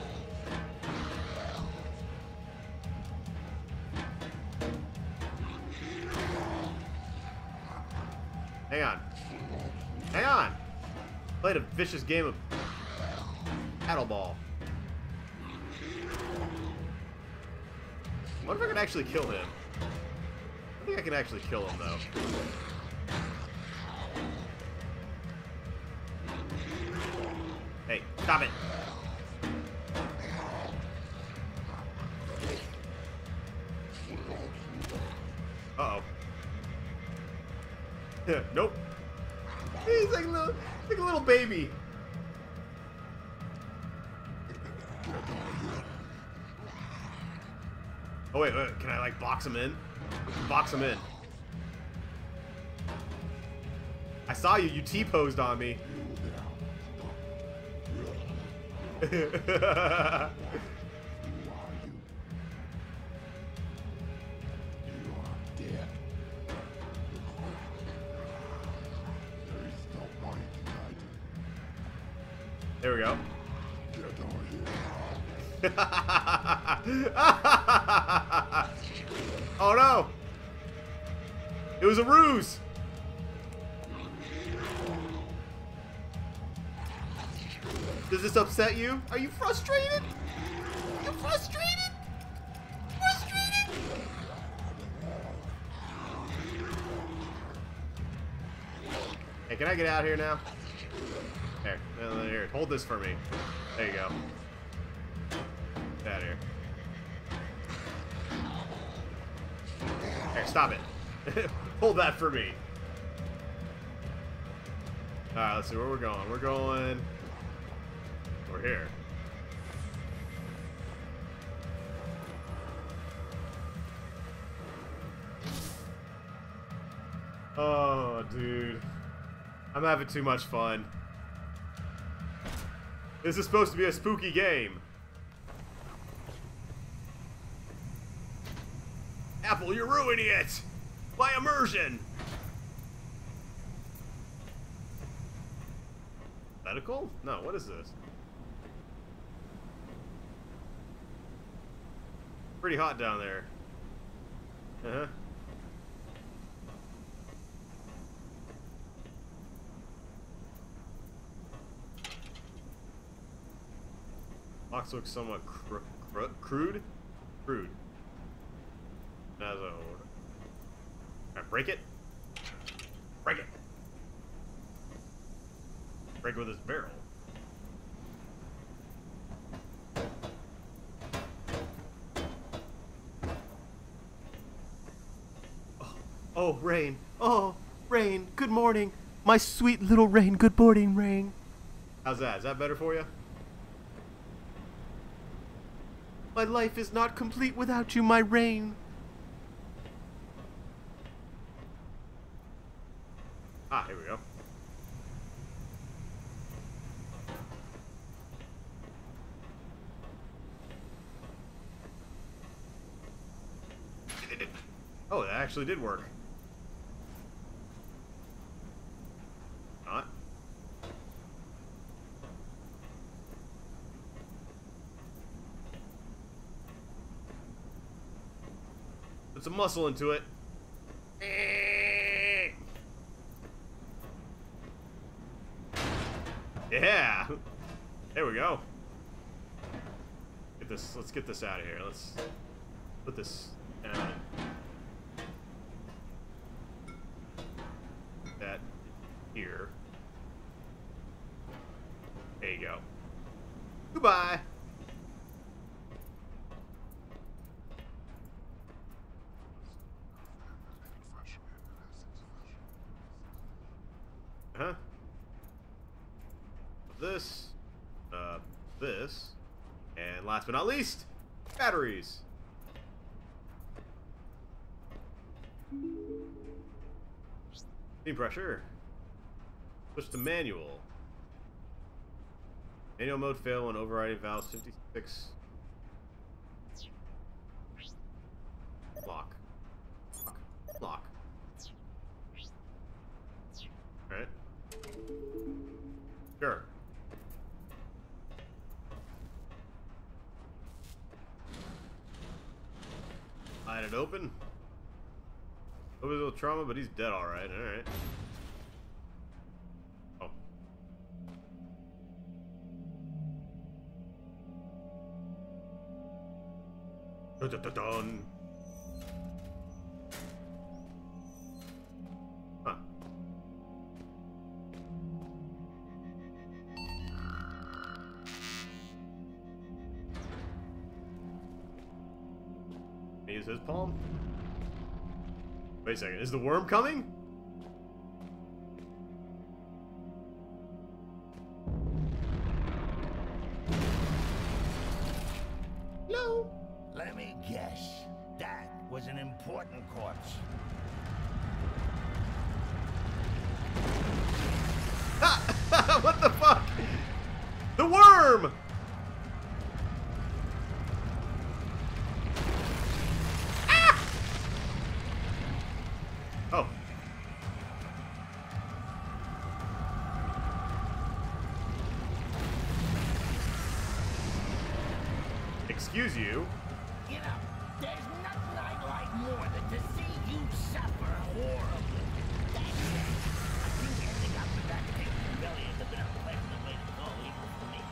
Hang on. Hang on! Played a vicious game of paddleball. I wonder if I can actually kill him. I think I can actually kill him, though. Hey, stop it! Uh-oh. Nope. He's like a little, like a little baby. Oh wait, wait, can I like box him in? Box him in. I saw you, you T-posed on me. There we go. Oh no! It was a ruse! Does this upset you? Are you frustrated? You frustrated? Frustrated? Hey, can I get out here now? Here, here, hold this for me. There you go. Get out of here. Here, stop it. Hold that for me. Alright, let's see where we're going. We're going... We're here. Oh, dude. I'm having too much fun. This is supposed to be a spooky game. Apple, you're ruining it! By immersion! Medical? No, what is this? Pretty hot down there. Uh-huh. Box looks somewhat cr cr crude? Crude. As a... Alright, break it. Break it. Break it with his barrel. Oh, oh, Rain. Oh, Rain. Good morning. My sweet little Rain. Good morning, Rain. How's that? Is that better for you? My life is not complete without you, my Rain. Ah, here we go. Oh, that actually did work. Not. Put some muscle into it. Yeah. There we go. Get this. Let's get this out of here. Let's put this down. That here. There you go. Goodbye. Uh-huh. This, uh, this, and last but not least, batteries. Steam pressure. Switch to manual. Manual mode fail when overriding valves fifty-six. Lock. Lock. Lock. Alright. Sure. Slide it open. Over a little trauma, but he's dead alright. Alright. Oh. Dun dun dun dun. Huh. Can I use his palm? Wait a second, is the worm coming? No. Let me guess. That was an important corpse. What the fuck? The worm! Ah! Oh. Excuse you. You know, there's nothing I'd like more than to see you suffer horribly. That's it. I think ending up with that thing really is a bit of a pleasant way to go, even for me.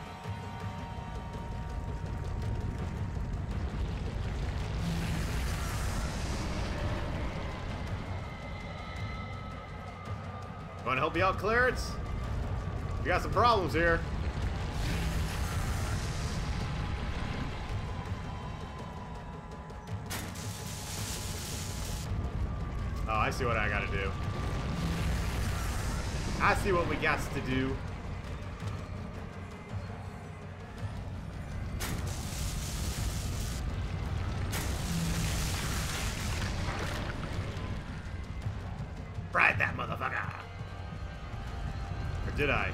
Want to help you out, Clarence? We got some problems here. Oh, I see what I gotta do. I see what we got to do. Fried that motherfucker. Or did I?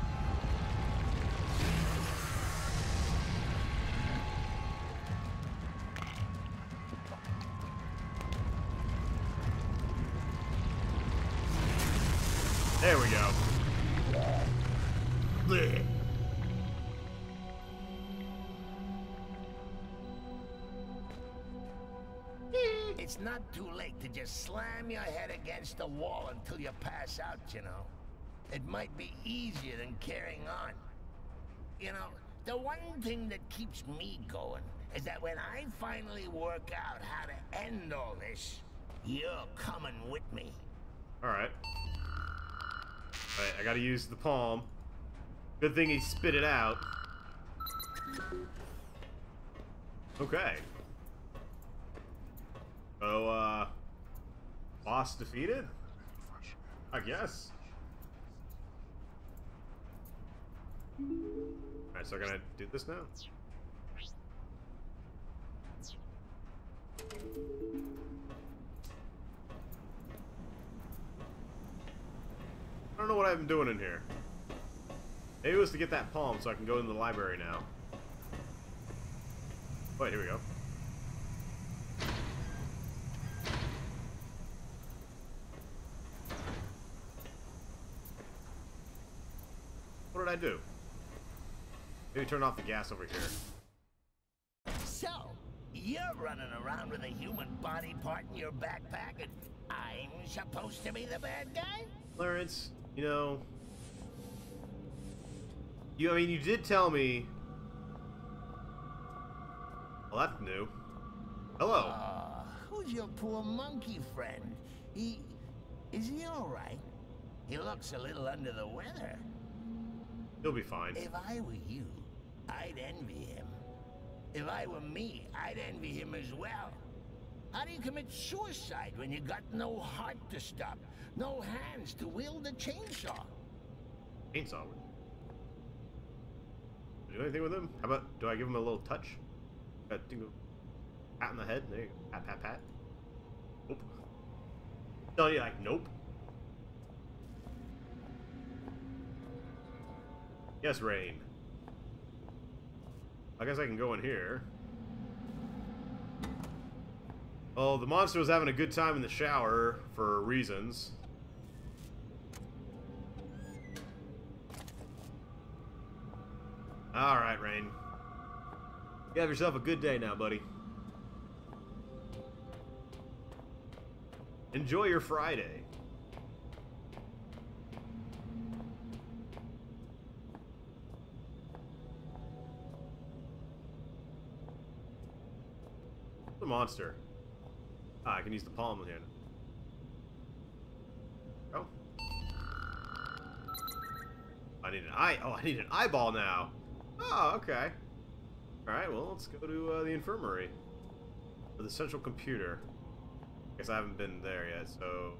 There we go. Blech. It's not too late to just slam your head against the wall until you pass out, you know. It might be easier than carrying on. You know, the one thing that keeps me going is that when I finally work out how to end all this, you're coming with me. Alright. Alright, I gotta use the palm. Good thing he spit it out. Okay. So, uh... boss defeated? I guess. Alright, so I'm gonna do this now? I don't know what I've been doing in here. Maybe it was to get that palm so I can go into the library now. Wait, here we go. What did I do? Maybe turn off the gas over here. So, you're running around with a human body part in your backpack and I'm supposed to be the bad guy? Clarence, you know... You, I mean, you did tell me... Well, that's new. Hello. Uh, who's your poor monkey friend? He... Is he alright? He looks a little under the weather. He'll be fine. If I were you, I'd envy him. If I were me, I'd envy him as well. How do you commit suicide when you got no heart to stop, no hands to wield a chainsaw? Chainsaw. Do anything with him? How about, do I give him a little touch? A pat on the head? There you go. Pat, pat, pat. Nope. Tell you, like, nope. Yes, Rain. I guess I can go in here. Well, the monster was having a good time in the shower for reasons. Alright, Rain. You have yourself a good day now, buddy. Enjoy your Friday. The monster. Ah, I can use the palm hand. Oh. I need an eye. Oh, I need an eyeball now. Oh, okay. Alright, well, let's go to uh, the infirmary. Or the central computer. Guess I haven't been there yet, so...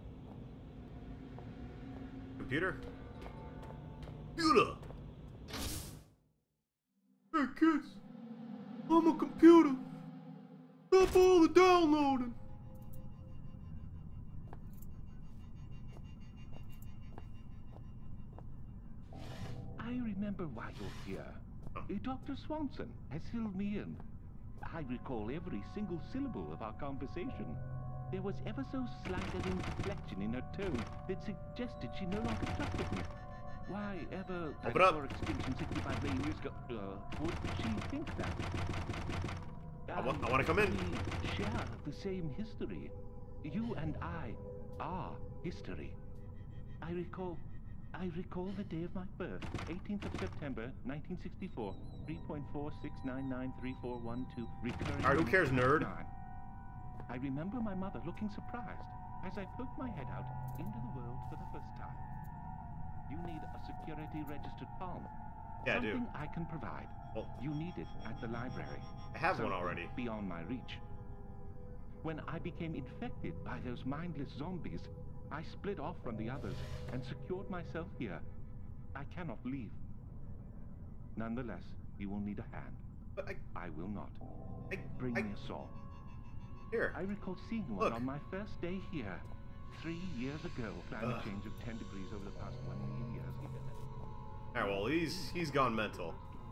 Computer? Computer! Hey, kids! I'm a computer! Stop all the downloading! I remember why you're here. Oh. Uh, Doctor Swanson has filled me in. I recall every single syllable of our conversation. There was ever so slight an inflection in her tone that suggested she no longer trusted me. Why ever, Open up. Our extinction sixty-five million years ago, uh, would she think that? I want, I want to come in. We share the same history. You and I are history. I recall, I recall the day of my birth, eighteenth of September, nineteen sixty-four, three point four six nine nine three four one two, recurring... Alright, who cares, nerd? I remember my mother looking surprised as I poked my head out into the world for the first time. You need a security-registered palm. Yeah, I do. Something I can provide. Well, you need it at the library. I have one Something already. Beyond my reach. When I became infected by those mindless zombies, I split off from the others and secured myself here. I cannot leave. Nonetheless, you will need a hand. But I... I will not. I, Bring I, me a saw. Here. I recall seeing one Look. on my first day here. Three years ago. Climate Ugh. change of ten degrees over the past one million years. Alright, well, he's, he's gone mental.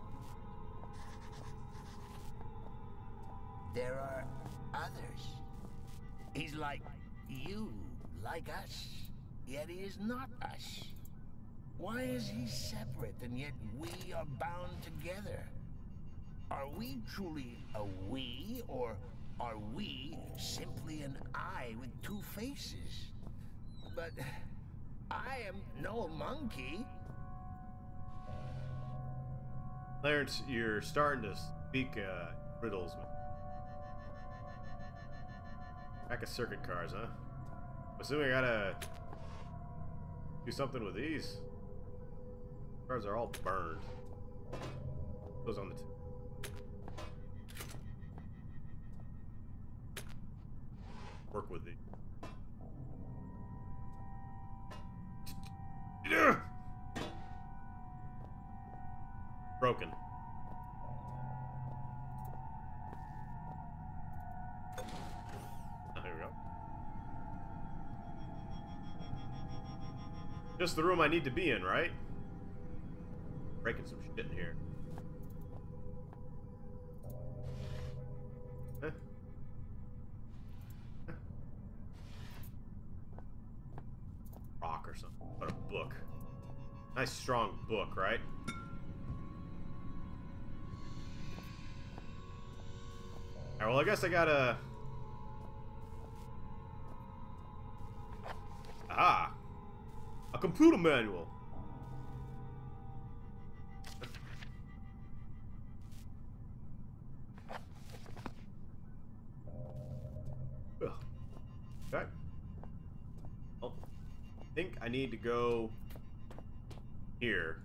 There are others. He's like you, like us, yet he is not us. Why is he separate and yet we are bound together? Are we truly a we, or are we simply an I with two faces? But I am no monkey. Clarence, you're starting to speak uh, riddles. Pack of circuit cards, huh? I'm assuming I gotta do something with these. Cards are all burned. Those on the t work with these. Broken. Just the room I need to be in, right? Breaking some shit in here. Huh? Huh? Rock or something. What a book. Nice strong book, right? Alright, well I guess I gotta... Ah! A computer manual! Ugh. Okay. Well, I think I need to go here.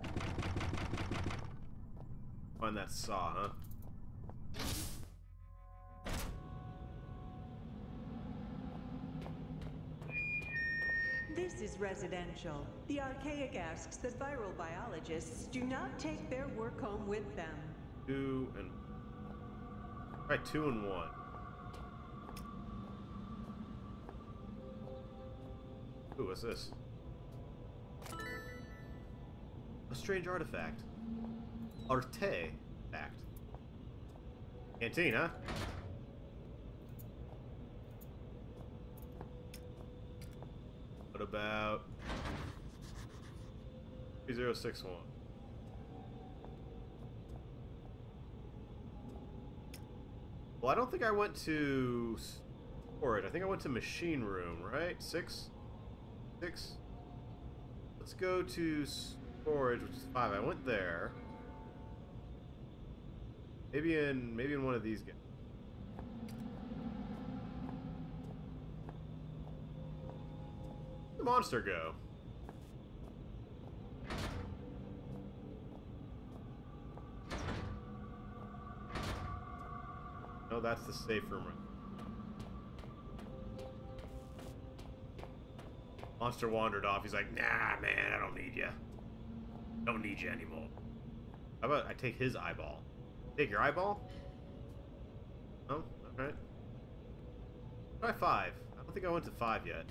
Find that saw, huh? This is residential. The Archaic asks that viral biologists do not take their work home with them. Two and... Right, two and one. Ooh, what's this? A strange artifact. Artefact. Canteen, huh? What about three zero six one? Well, I don't think I went to storage. I think I went to machine room, right? Six? Six? Let's go to storage, which is five. I went there. Maybe in maybe in one of these games. Where'd the monster go? No, that's the safe room. Monster wandered off. He's like, nah, man, I don't need you. Don't need you anymore. How about I take his eyeball? Take your eyeball? Oh, alright. Try five. I don't think I went to five yet.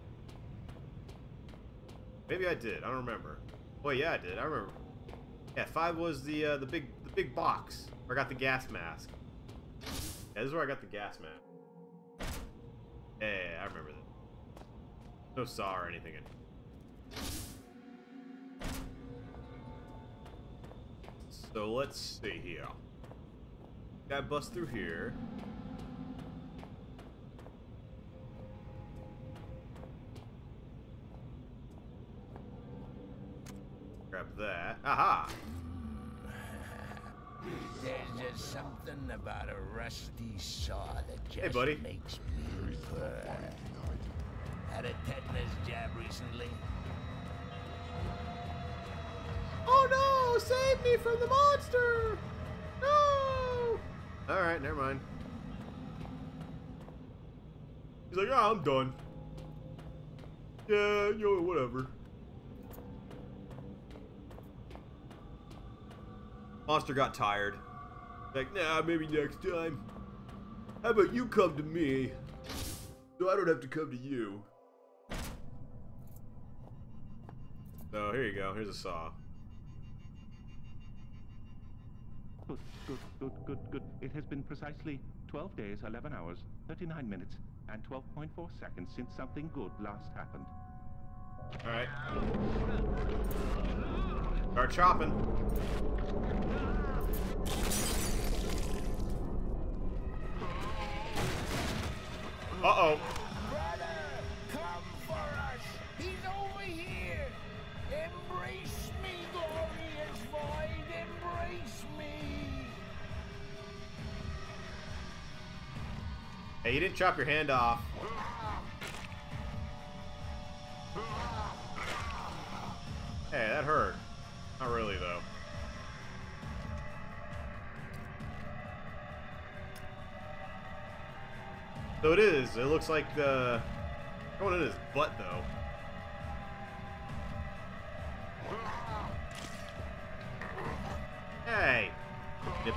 Maybe I did. I don't remember. Well, yeah, I did. I remember. Yeah, five was the uh, the big the big box where I got the gas mask. Yeah, this is where I got the gas mask. Yeah, yeah, yeah, I remember that. No saw or anything in it. So let's see here. Gotta bust through here. Grab that. Aha! There's just something about a rusty saw that just Hey, buddy. makes me purr. Had a tetanus jab recently. Oh no! Save me from the monster! No! Alright, never mind. He's like, ah, oh, I'm done. Yeah, you know, whatever. Monster got tired. Like, nah, maybe next time. How about you come to me, so I don't have to come to you? So, here you go. Here's a saw. Good, good, good, good, good. It has been precisely twelve days, eleven hours, thirty-nine minutes, and twelve point four seconds since something good last happened. Alright. Start chopping. Uh-oh. Brother, come for us. He's over here. Embrace me, glorious void. Embrace me. Hey, you didn't chop your hand off. Hey, that hurt. Not really, though. So it is. It looks like the... going in his butt, though. Hey! Nip.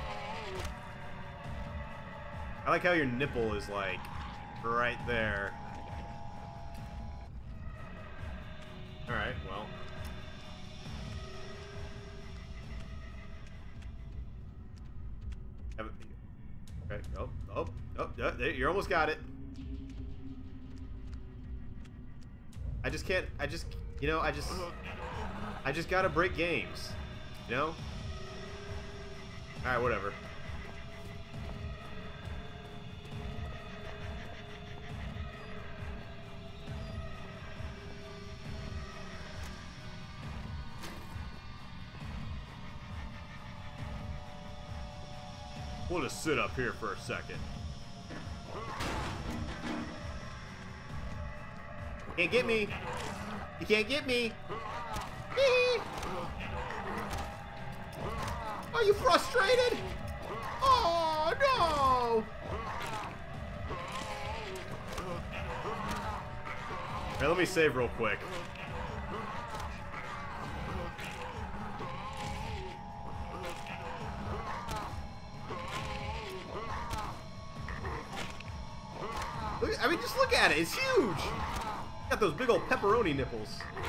I like how your nipple is, like, right there. Alright, well. well. Have it- Okay. Oh, oh, oh, yeah, there- you almost got it. I just can't. I just, you know, I just, I just gotta break games. You know. All right, whatever. We'll just sit up here for a second. Can't get me. You can't get me. Are you frustrated? Oh no! Hey, let me save real quick. Look, I mean, just look at it. It's huge. Got those big old pepperoni nipples.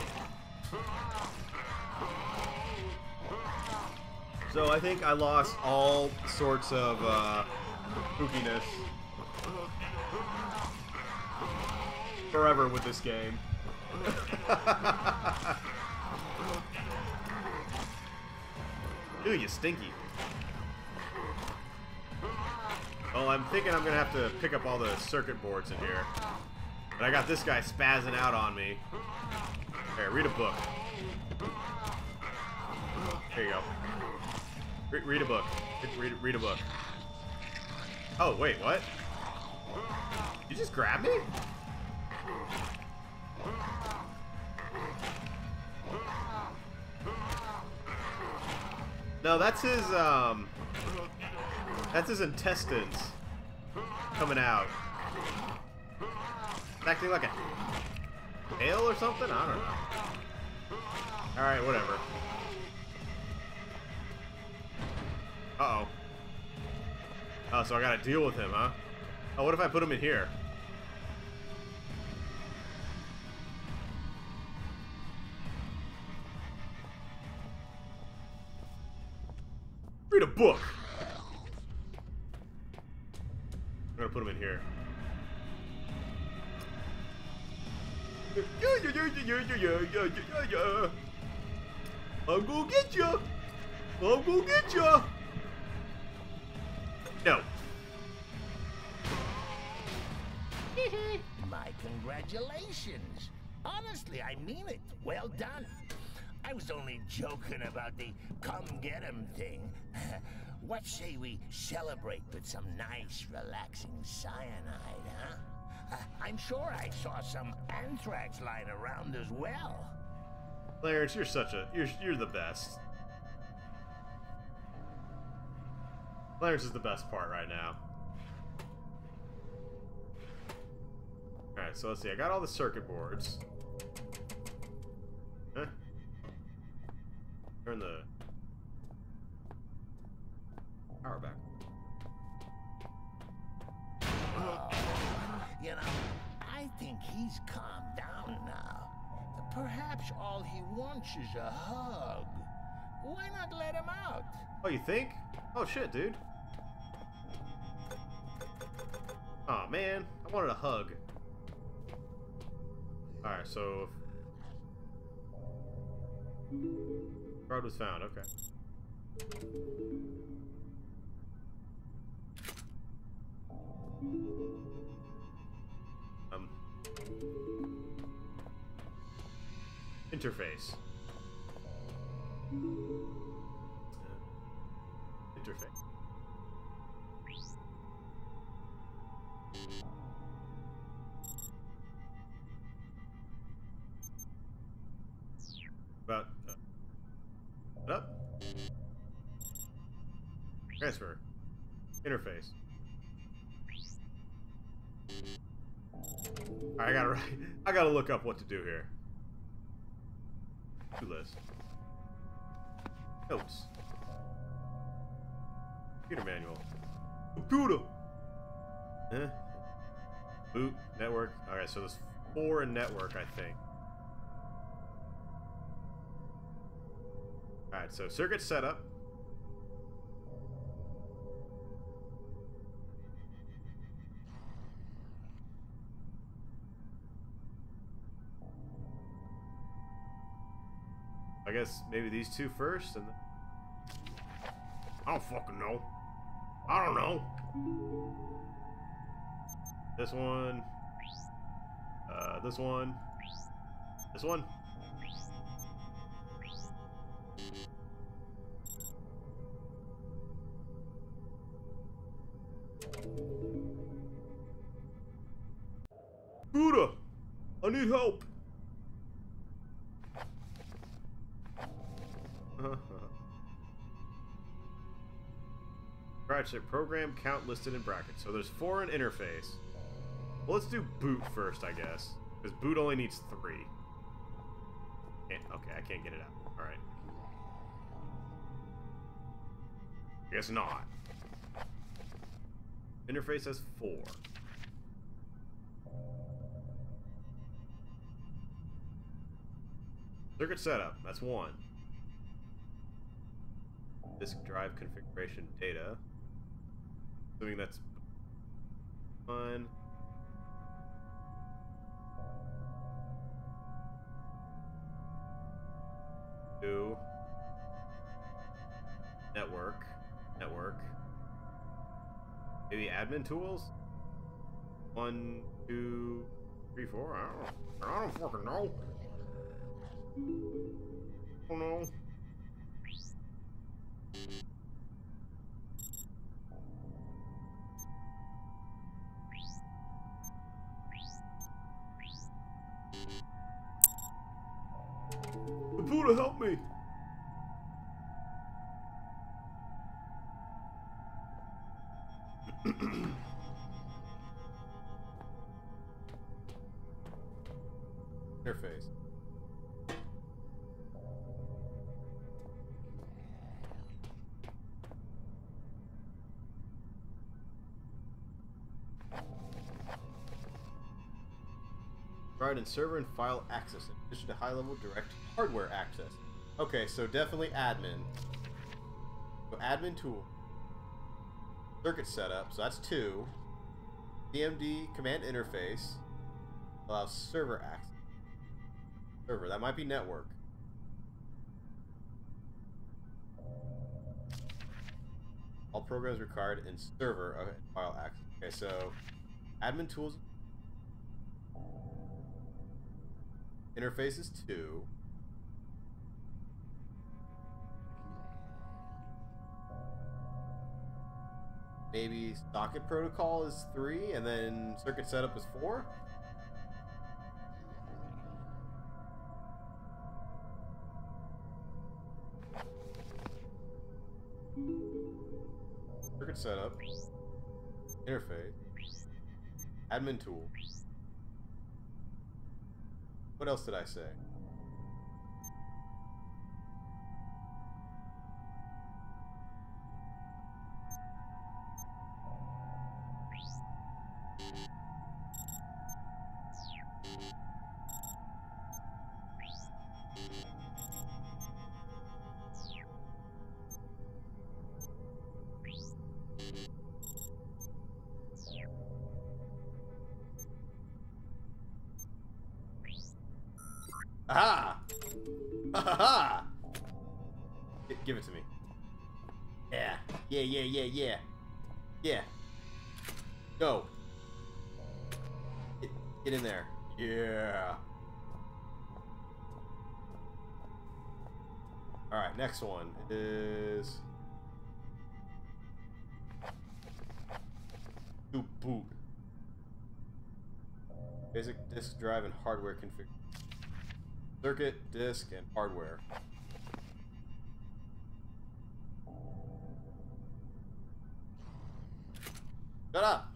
So I think I lost all sorts of uh, spookiness forever with this game. Ew, you stinky. Well, I'm thinking I'm gonna have to pick up all the circuit boards in here. But I got this guy spazzing out on me. Here, read a book. Here you go. Re read a book. Read, read a book. Oh, wait, what? You just grabbed me? No, that's his, um... that's his intestines coming out. It's acting like a tail or something? I don't know. Alright, whatever. Uh-oh. Oh, so I gotta deal with him, huh? Oh, what if I put him in here? Read a book! I'm gonna put him in here. Yeah, yeah, yeah, yeah, yeah, yeah, yeah, yeah, yeah. I'm gonna get ya! I'm gonna get ya! No. My congratulations. Honestly, I mean it. Well done. I was only joking about the come get 'em thing. What say we celebrate with some nice, relaxing cyanide, huh? Uh, I'm sure I saw some anthrax lying around as well. Clarence, you're such a... You're, you're the best. Clarence is the best part right now. Alright, so let's see. I got all the circuit boards. Huh? Turn the power back. Oh, you know, I think he's calmed down now. Perhaps all he wants is a hug. Why not let him out? Oh, you think? Oh, shit, dude. Aw, oh, man. I wanted a hug. Alright, so... Card was found, okay. Um... Interface. Interface. About uh, up. Transfer. Interface. All right, I gotta I gotta look up what to do here. To list. Notes. Computer manual. Computer. Huh? Boot network. All right, so there's four in network, I think. Alright, so circuit setup. I guess maybe these two first, and then... I don't fucking know. I don't know. This one. Uh, this one. This one. Buddha! I need help! Right, so program count listed in brackets. So there's four in interface. Well, let's do boot first, I guess. Because boot only needs three. Can't, okay, I can't get it out. Alright. Guess not. Interface has four. Circuit setup, that's one. Disk drive configuration data. Assuming that's one. Two. Network. Network. Maybe admin tools? One, two, three, four. I don't know. I don't fucking know. I don't know. The Buddha, help me! Interface. Provide and server and file access in addition to high-level direct hardware access. Okay, so definitely admin. So admin tool. Circuit setup, so that's two. C M D command interface allows server access. Server, that might be network. All programs required in server. Okay, file access. Okay, so admin tools. Interface is two. Maybe socket protocol is three, and then circuit setup is four. Circuit setup, interface, admin tool. What else did I say? Aha! Ha! Give it to me. Yeah. Yeah, yeah, yeah, yeah. Yeah. Go. Get, get in there. Yeah. Alright, next one is... to boot. Basic disk drive and hardware configuration. Circuit, disk, and hardware. Shut up!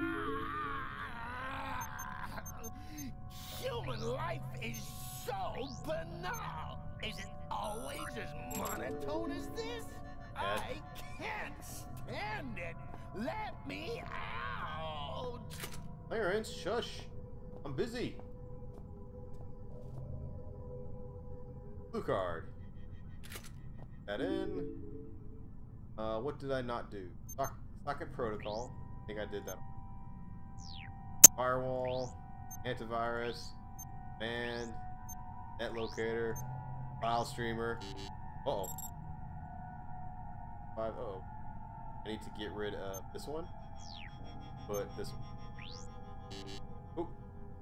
Human life is so banal. Is it always as monotone as this? Ed. I can't stand it. Let me out. Clarence, shush. I'm busy. Blue card. that in. Uh, what did I not do? Sock socket protocol. I think I did that. Firewall, antivirus, band, net locator, file streamer. Uh oh. Five. Uh oh. I need to get rid of this one. Put this one. Oop.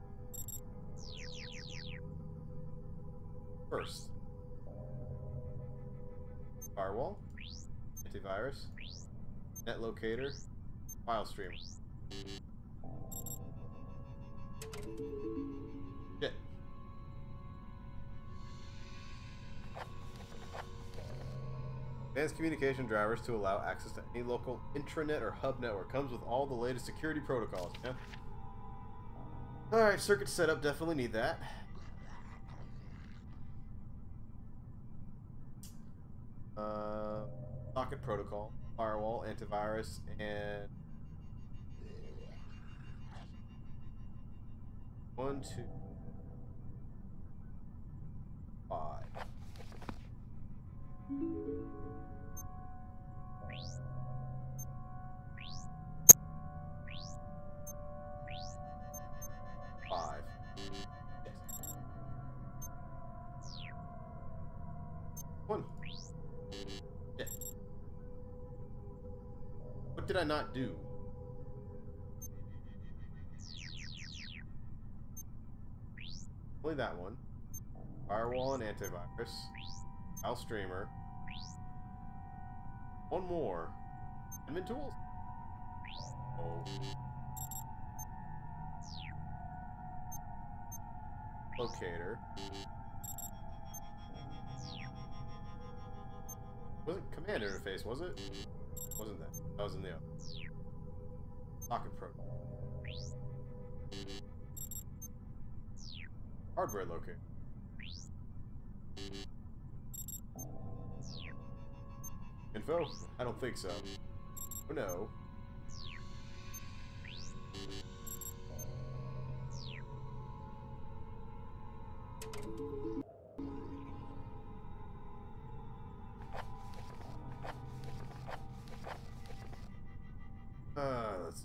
First. Firewall, antivirus, net locator, file streamer. Shit. Advanced communication drivers to allow access to any local intranet or hub network. Comes with all the latest security protocols. Yeah. Alright, circuit setup. Definitely need that. Uh, socket protocol, firewall, antivirus, and one, two, five. Five. One. Shit. What did I not do? Only that one. Firewall and antivirus. File streamer. One more. Admin tools. Oh. Locator. Wasn't command interface, was it? Wasn't that? That was in the other. Socket protocol. Hardware locator. Info? I don't think so. Oh no. Uh, let's...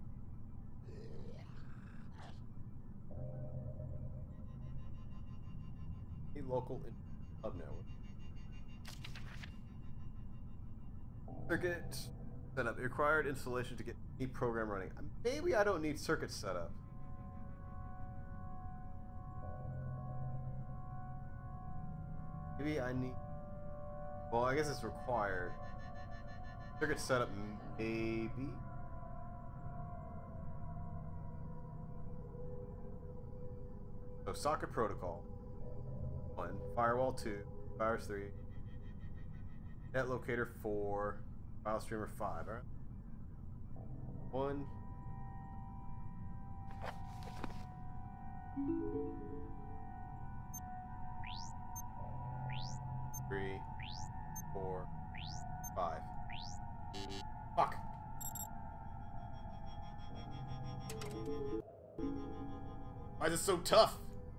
A local in hub network. Circuit setup. Required installation to get any program running. Maybe I don't need circuit setup. Maybe I need... Well, I guess it's required. Circuit setup, maybe? So, socket protocol. One. Firewall two. Virus three. Net locator four. File streamer five. Alright. One. Three. Four. Five. Fuck. Why is it so tough?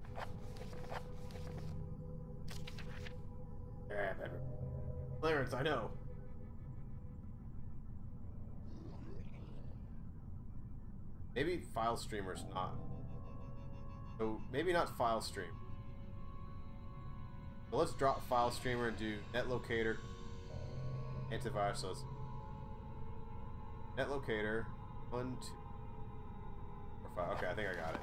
Yeah, better. Clarence, I know. Maybe file streamer's not. So maybe not file stream. So let's drop file streamer and do net locator, antivirus. So it's net locator, one, two, four, five. Okay, I think I got it.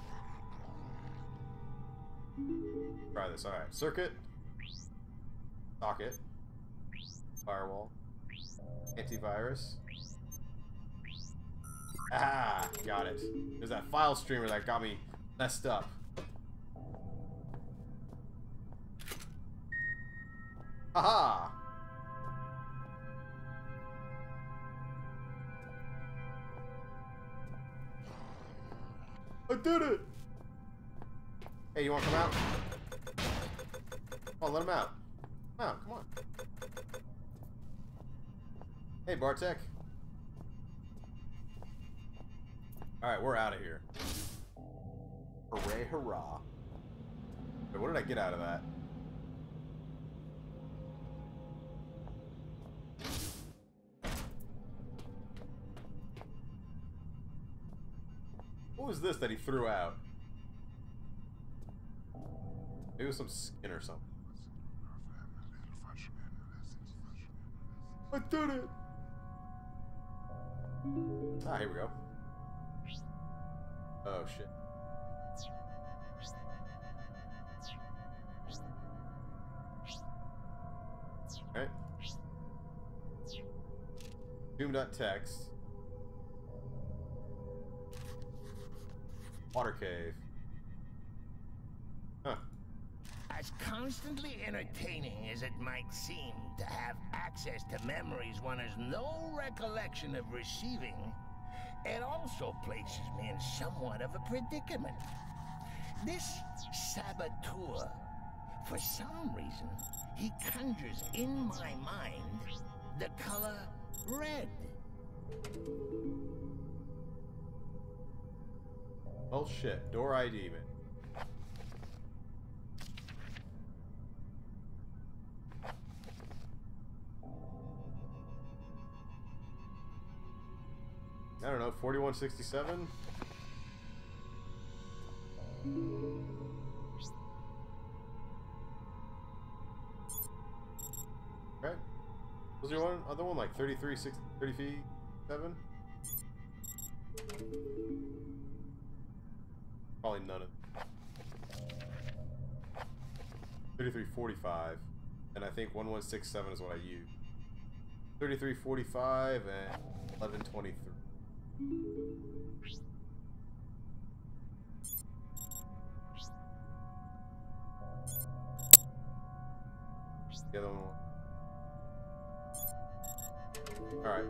Try this. All right, circuit, socket, firewall, antivirus. Ah, got it. There's that file streamer that got me messed up. Haha! I did it! Hey, you wanna come out? Come on, let him out. Come out, come on. Hey, Bartek. Alright, we're out of here. Hooray, hurrah. Wait, what did I get out of that? What was this that he threw out? Maybe it was some skin or something. I did it! Ah, here we go. Oh, shit. Alright. Doom.txt. Water cave. Huh. As constantly entertaining as it might seem to have access to memories one has no recollection of receiving, it also places me in somewhat of a predicament. This saboteur, for some reason, he conjures in my mind the color red. Oh shit, door I D, man. I don't know, forty-one sixty-seven? Right. Was there one other one like thirty-three sixty, thirty feet seven? Probably none of thirty-three forty-five, and I think one one six seven is what I use. thirty-three forty-five and eleven twenty-three. The other one. Alright.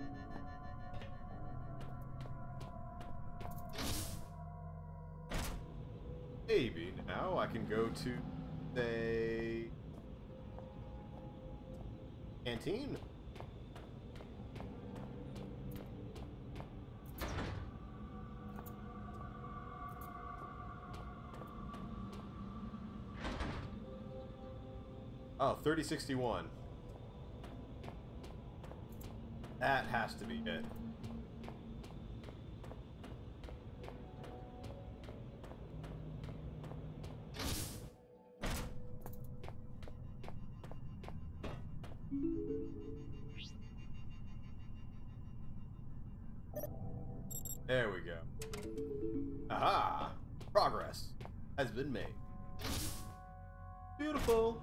Maybe now I can go to the canteen. Oh, thirty sixty-one. That has to be it. There we go. Aha! Progress has been made. Beautiful.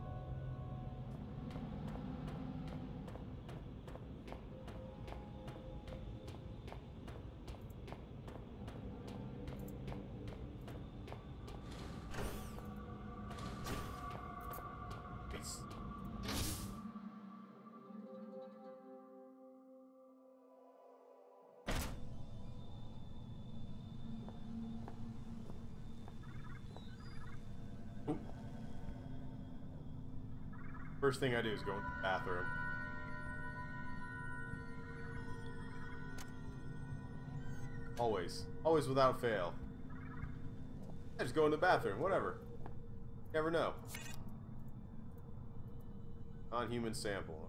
First thing I do is go in the bathroom. Always. Always without fail. I just go in the bathroom, whatever. Never know. Non-human sample.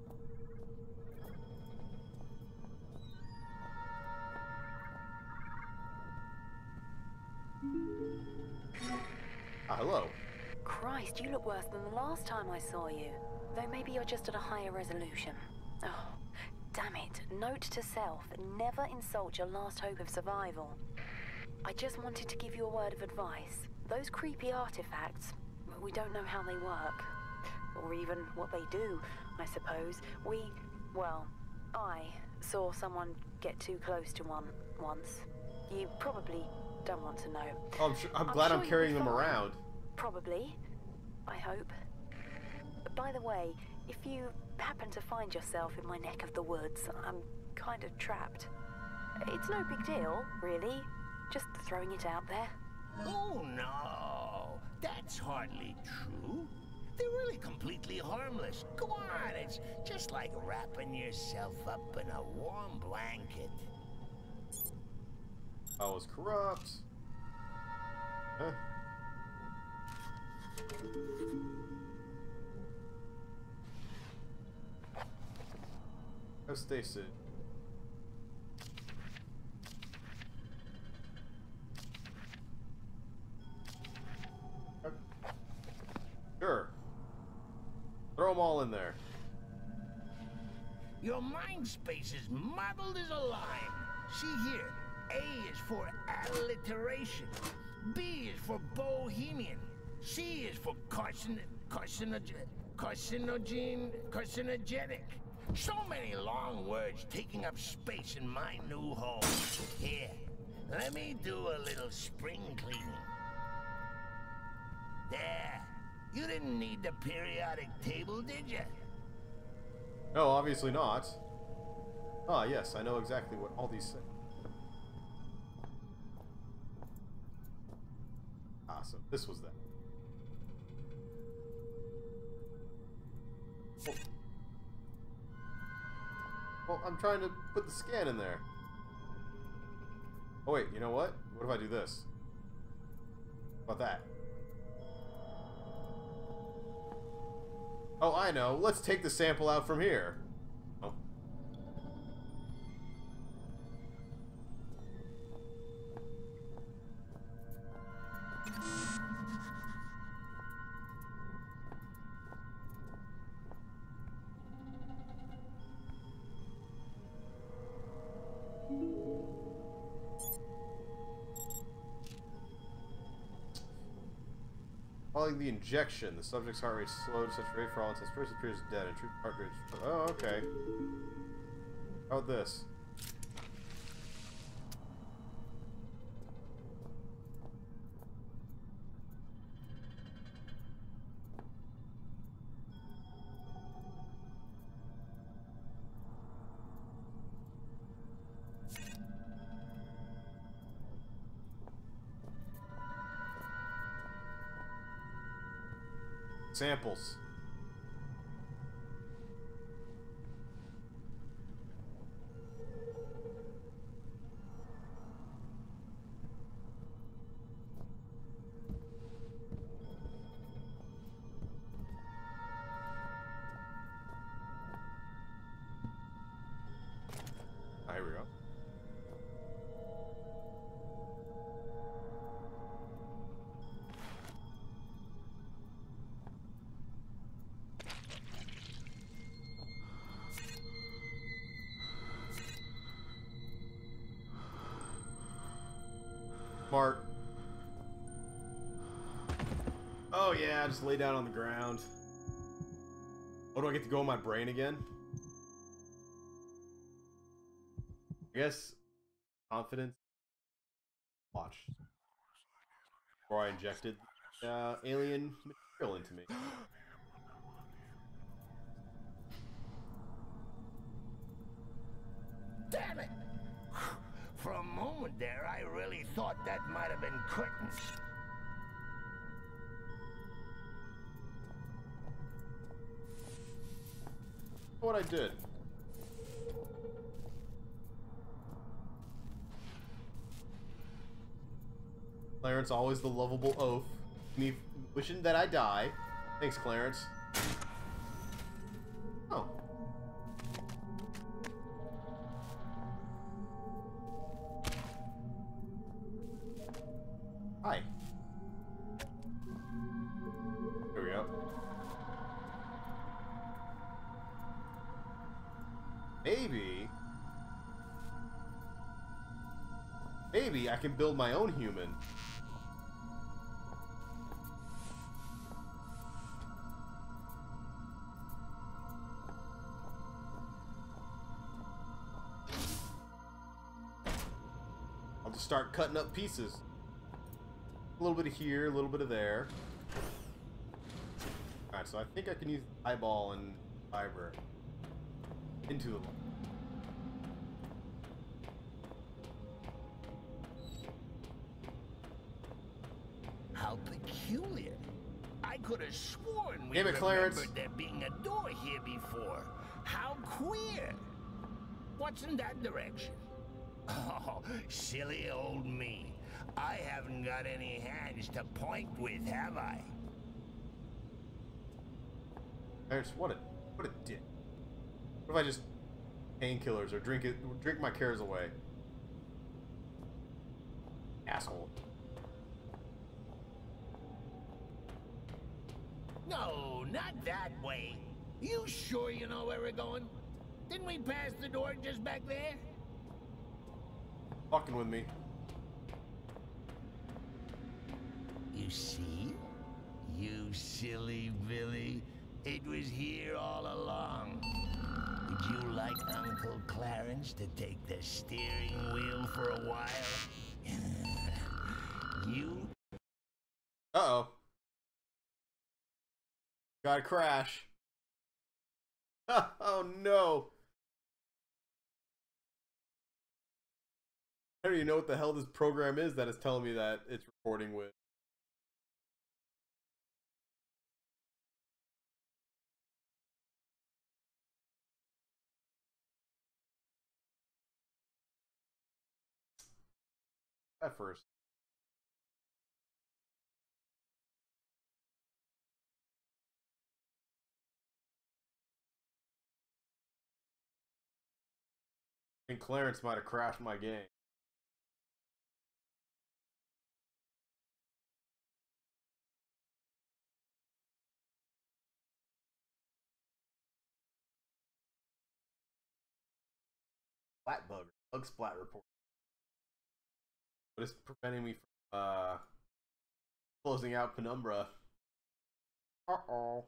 Ah, hello. Christ, you look worse than the last time I saw you. Though maybe you're just at a higher resolution. Oh, damn it. Note to self, never insult your last hope of survival. I just wanted to give you a word of advice. Those creepy artifacts, we don't know how they work. Or even what they do, I suppose. We, well, I saw someone get too close to one once. You probably don't want to know. Oh, I'm, sure, I'm, I'm glad sure I'm carrying them fine. around. Probably. I hope. By the way, if you happen to find yourself in my neck of the woods, I'm kind of trapped. It's no big deal, really. Just throwing it out there. Oh no, that's hardly true. They're really completely harmless. Go on, it's just like wrapping yourself up in a warm blanket. I was corrupt. Huh? Oh, Stacy. Throw them all in there. Your mind space is muddled as a lime. See here, A is for alliteration. B is for bohemian. C is for carcin carcinogen, carcinogen, carcinogenic. So many long words taking up space in my new home. Here, let me do a little spring cleaning. There. You didn't need the periodic table, did you? No, obviously not. Ah, yes, I know exactly what all these say. Ah, so this was that. Oh. Well, I'm trying to put the scan in there. Oh wait, you know what? What if I do this? How about that? Oh, I know. Let's take the sample out from here. Oh. Following the injection, the subject's heart rate slowed to such a rate for all intents and purposes appears dead, and true heart rate. Oh, okay. How about this? Samples. Ah, here we go. Smart. Oh yeah, just lay down on the ground. Oh, do I get to go in my brain again? I guess confidence. Watch. Before I injected uh, alien material into me. Damn it! For a moment there, I really thought that might have been curtains. What I did. Clarence, always the lovable oaf. Me wishing that I die. Thanks, Clarence. Oh. Hi. Here we go. Maybe... Maybe I can build my own human. I'll just start cutting up pieces. A little bit of here, a little bit of there. Alright, so I think I can use eyeball and fiber into the... How peculiar. I could have sworn we Damn it, Clarence. remembered there being a door here before. How queer. What's in that direction? Oh, silly old me. I haven't got any hands to point with, have I? Clarence, what a what a dick. What if I just painkillers or drink it drink my cares away? Asshole. No, not that way. You sure you know where we're going? Didn't we pass the door just back there? Fucking with me. You see? You silly Billy. It was here all along. Would you like Uncle Clarence to take the steering wheel for a while? You? Uh-oh. Got a crash. Oh no. I don't even know what the hell this program is that is telling me that it's recording with. At first. I think Clarence might have crashed my game. Splat bug, bug splat report. But it's preventing me from uh, closing out Penumbra. Uh-oh.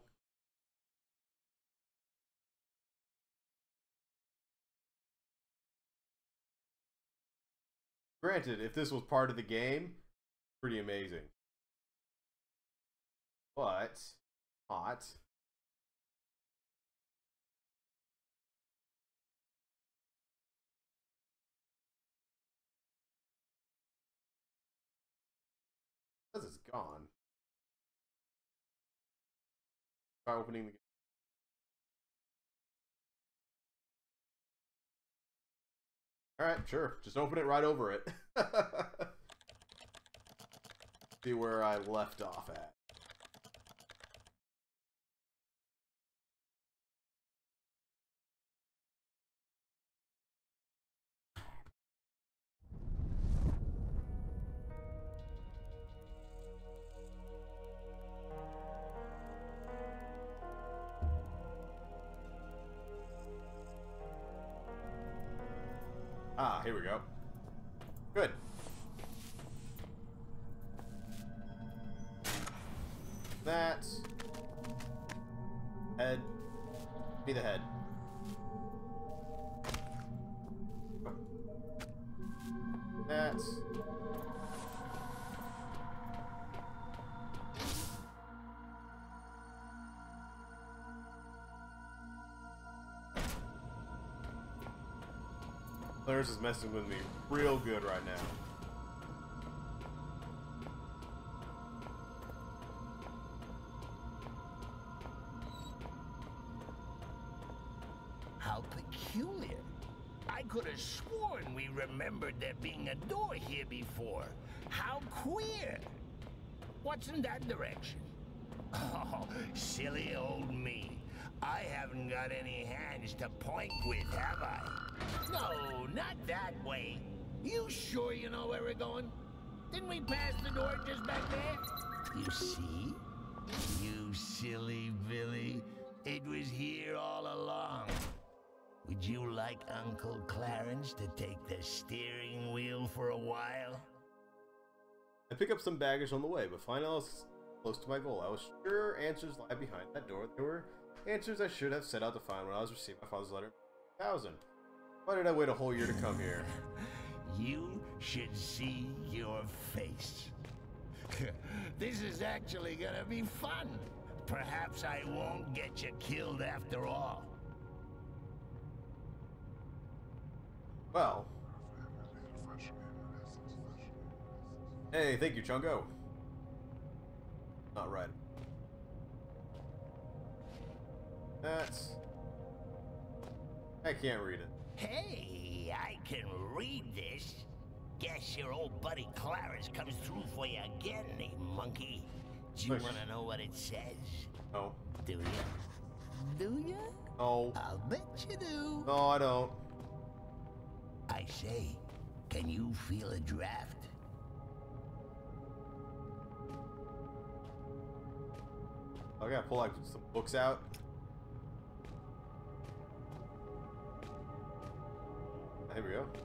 Granted, if this was part of the game, pretty amazing. But, not. Because it's gone. Try opening the game. Alright, sure. Just open it right over it. See where I left off at. Ah, here we go. Good. That. Head. Be the head. That. Clarence is messing with me real good right now. How peculiar. I could have sworn we remembered there being a door here before. How queer. What's in that direction? Oh, silly old me. I haven't got any hands to point with, have I? No, not that way. You sure you know where we're going? Didn't we pass the door just back there? You see? You silly Billy. It was here all along. Would you like Uncle Clarence to take the steering wheel for a while? I pick up some baggage on the way, but find I was close to my goal. I was sure answers lie behind that door. There were answers I should have set out to find when I was receiving my father's letter in two thousand. Why did I wait a whole year to come here? You should see your face. This is actually gonna be fun. Perhaps I won't get you killed after all. Well. Hey, thank you, Chungo. Not right. That's... I can't read it. Hey, I can read this. Guess your old buddy Clarence comes through for you again, eh, monkey? Do you Push. want to know what it says? No. Do you? Do you? No. I'll bet you do. No, I don't. I say, can you feel a draft? I gotta pull like some books out. Here we go.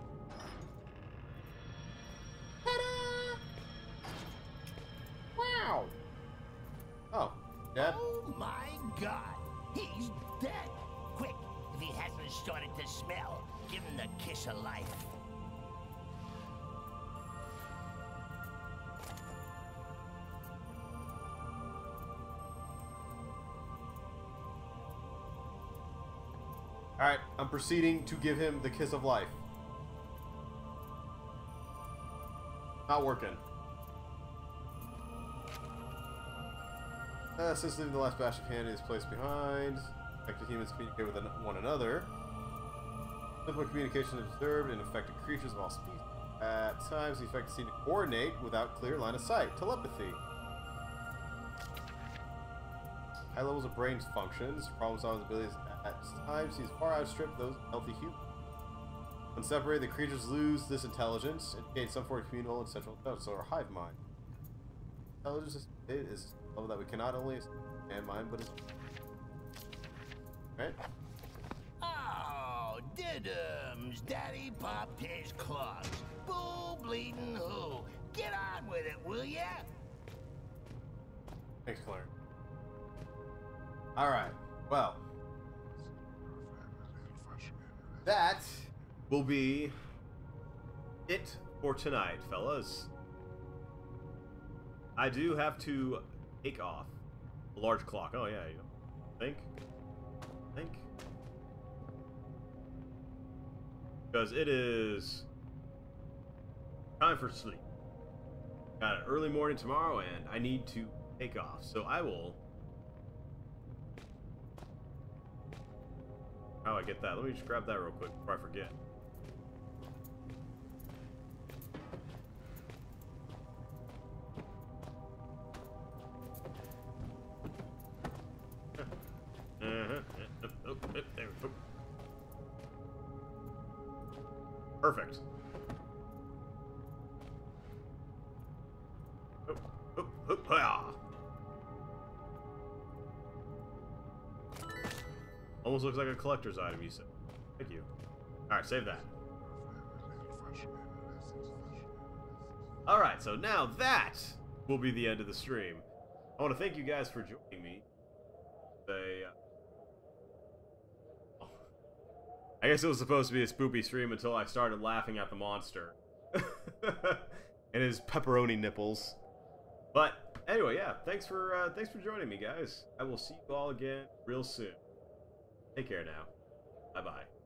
Ta-da! Wow! Oh, Dad? Oh my god! He's dead! Quick, if he hasn't started to smell, give him the kiss of life. Alright, I'm proceeding to give him the kiss of life. Not working. Uh, since leaving the last batch of candy is placed behind, affected humans communicate with one another. Simple communication observed in affected creatures of all species. At times, the affected seem to coordinate without clear line of sight. Telepathy. High levels of brain functions, problem-solving abilities at times seems far outstrip those of healthy humans. When separated, the creatures lose this intelligence, indicating some form of communal and central intelligence, or hive mind. Intelligence is, is a level that we cannot only understand mind, but is. Right? Oh, diddums! Daddy popped his clogs. Bull bleeding who? Get on with it, will ya? Thanks, Claire. Alright, well. That will be it for tonight, fellas. I do have to take off. A large clock. Oh, yeah, you know. Think. Think. Because it is time for sleep. Got an early morning tomorrow, and I need to take off. So I will. How do I get that? Let me just grab that real quick before I forget. Perfect. Almost looks like a collector's item, you said. Thank you. Alright, save that. Alright, so now that will be the end of the stream. I want to thank you guys for joining me. They, uh... I guess it was supposed to be a spoopy stream until I started laughing at the monster. And his pepperoni nipples. But, anyway, yeah, thanks for, uh, thanks for joining me, guys. I will see you all again real soon. Take care now. Bye-bye.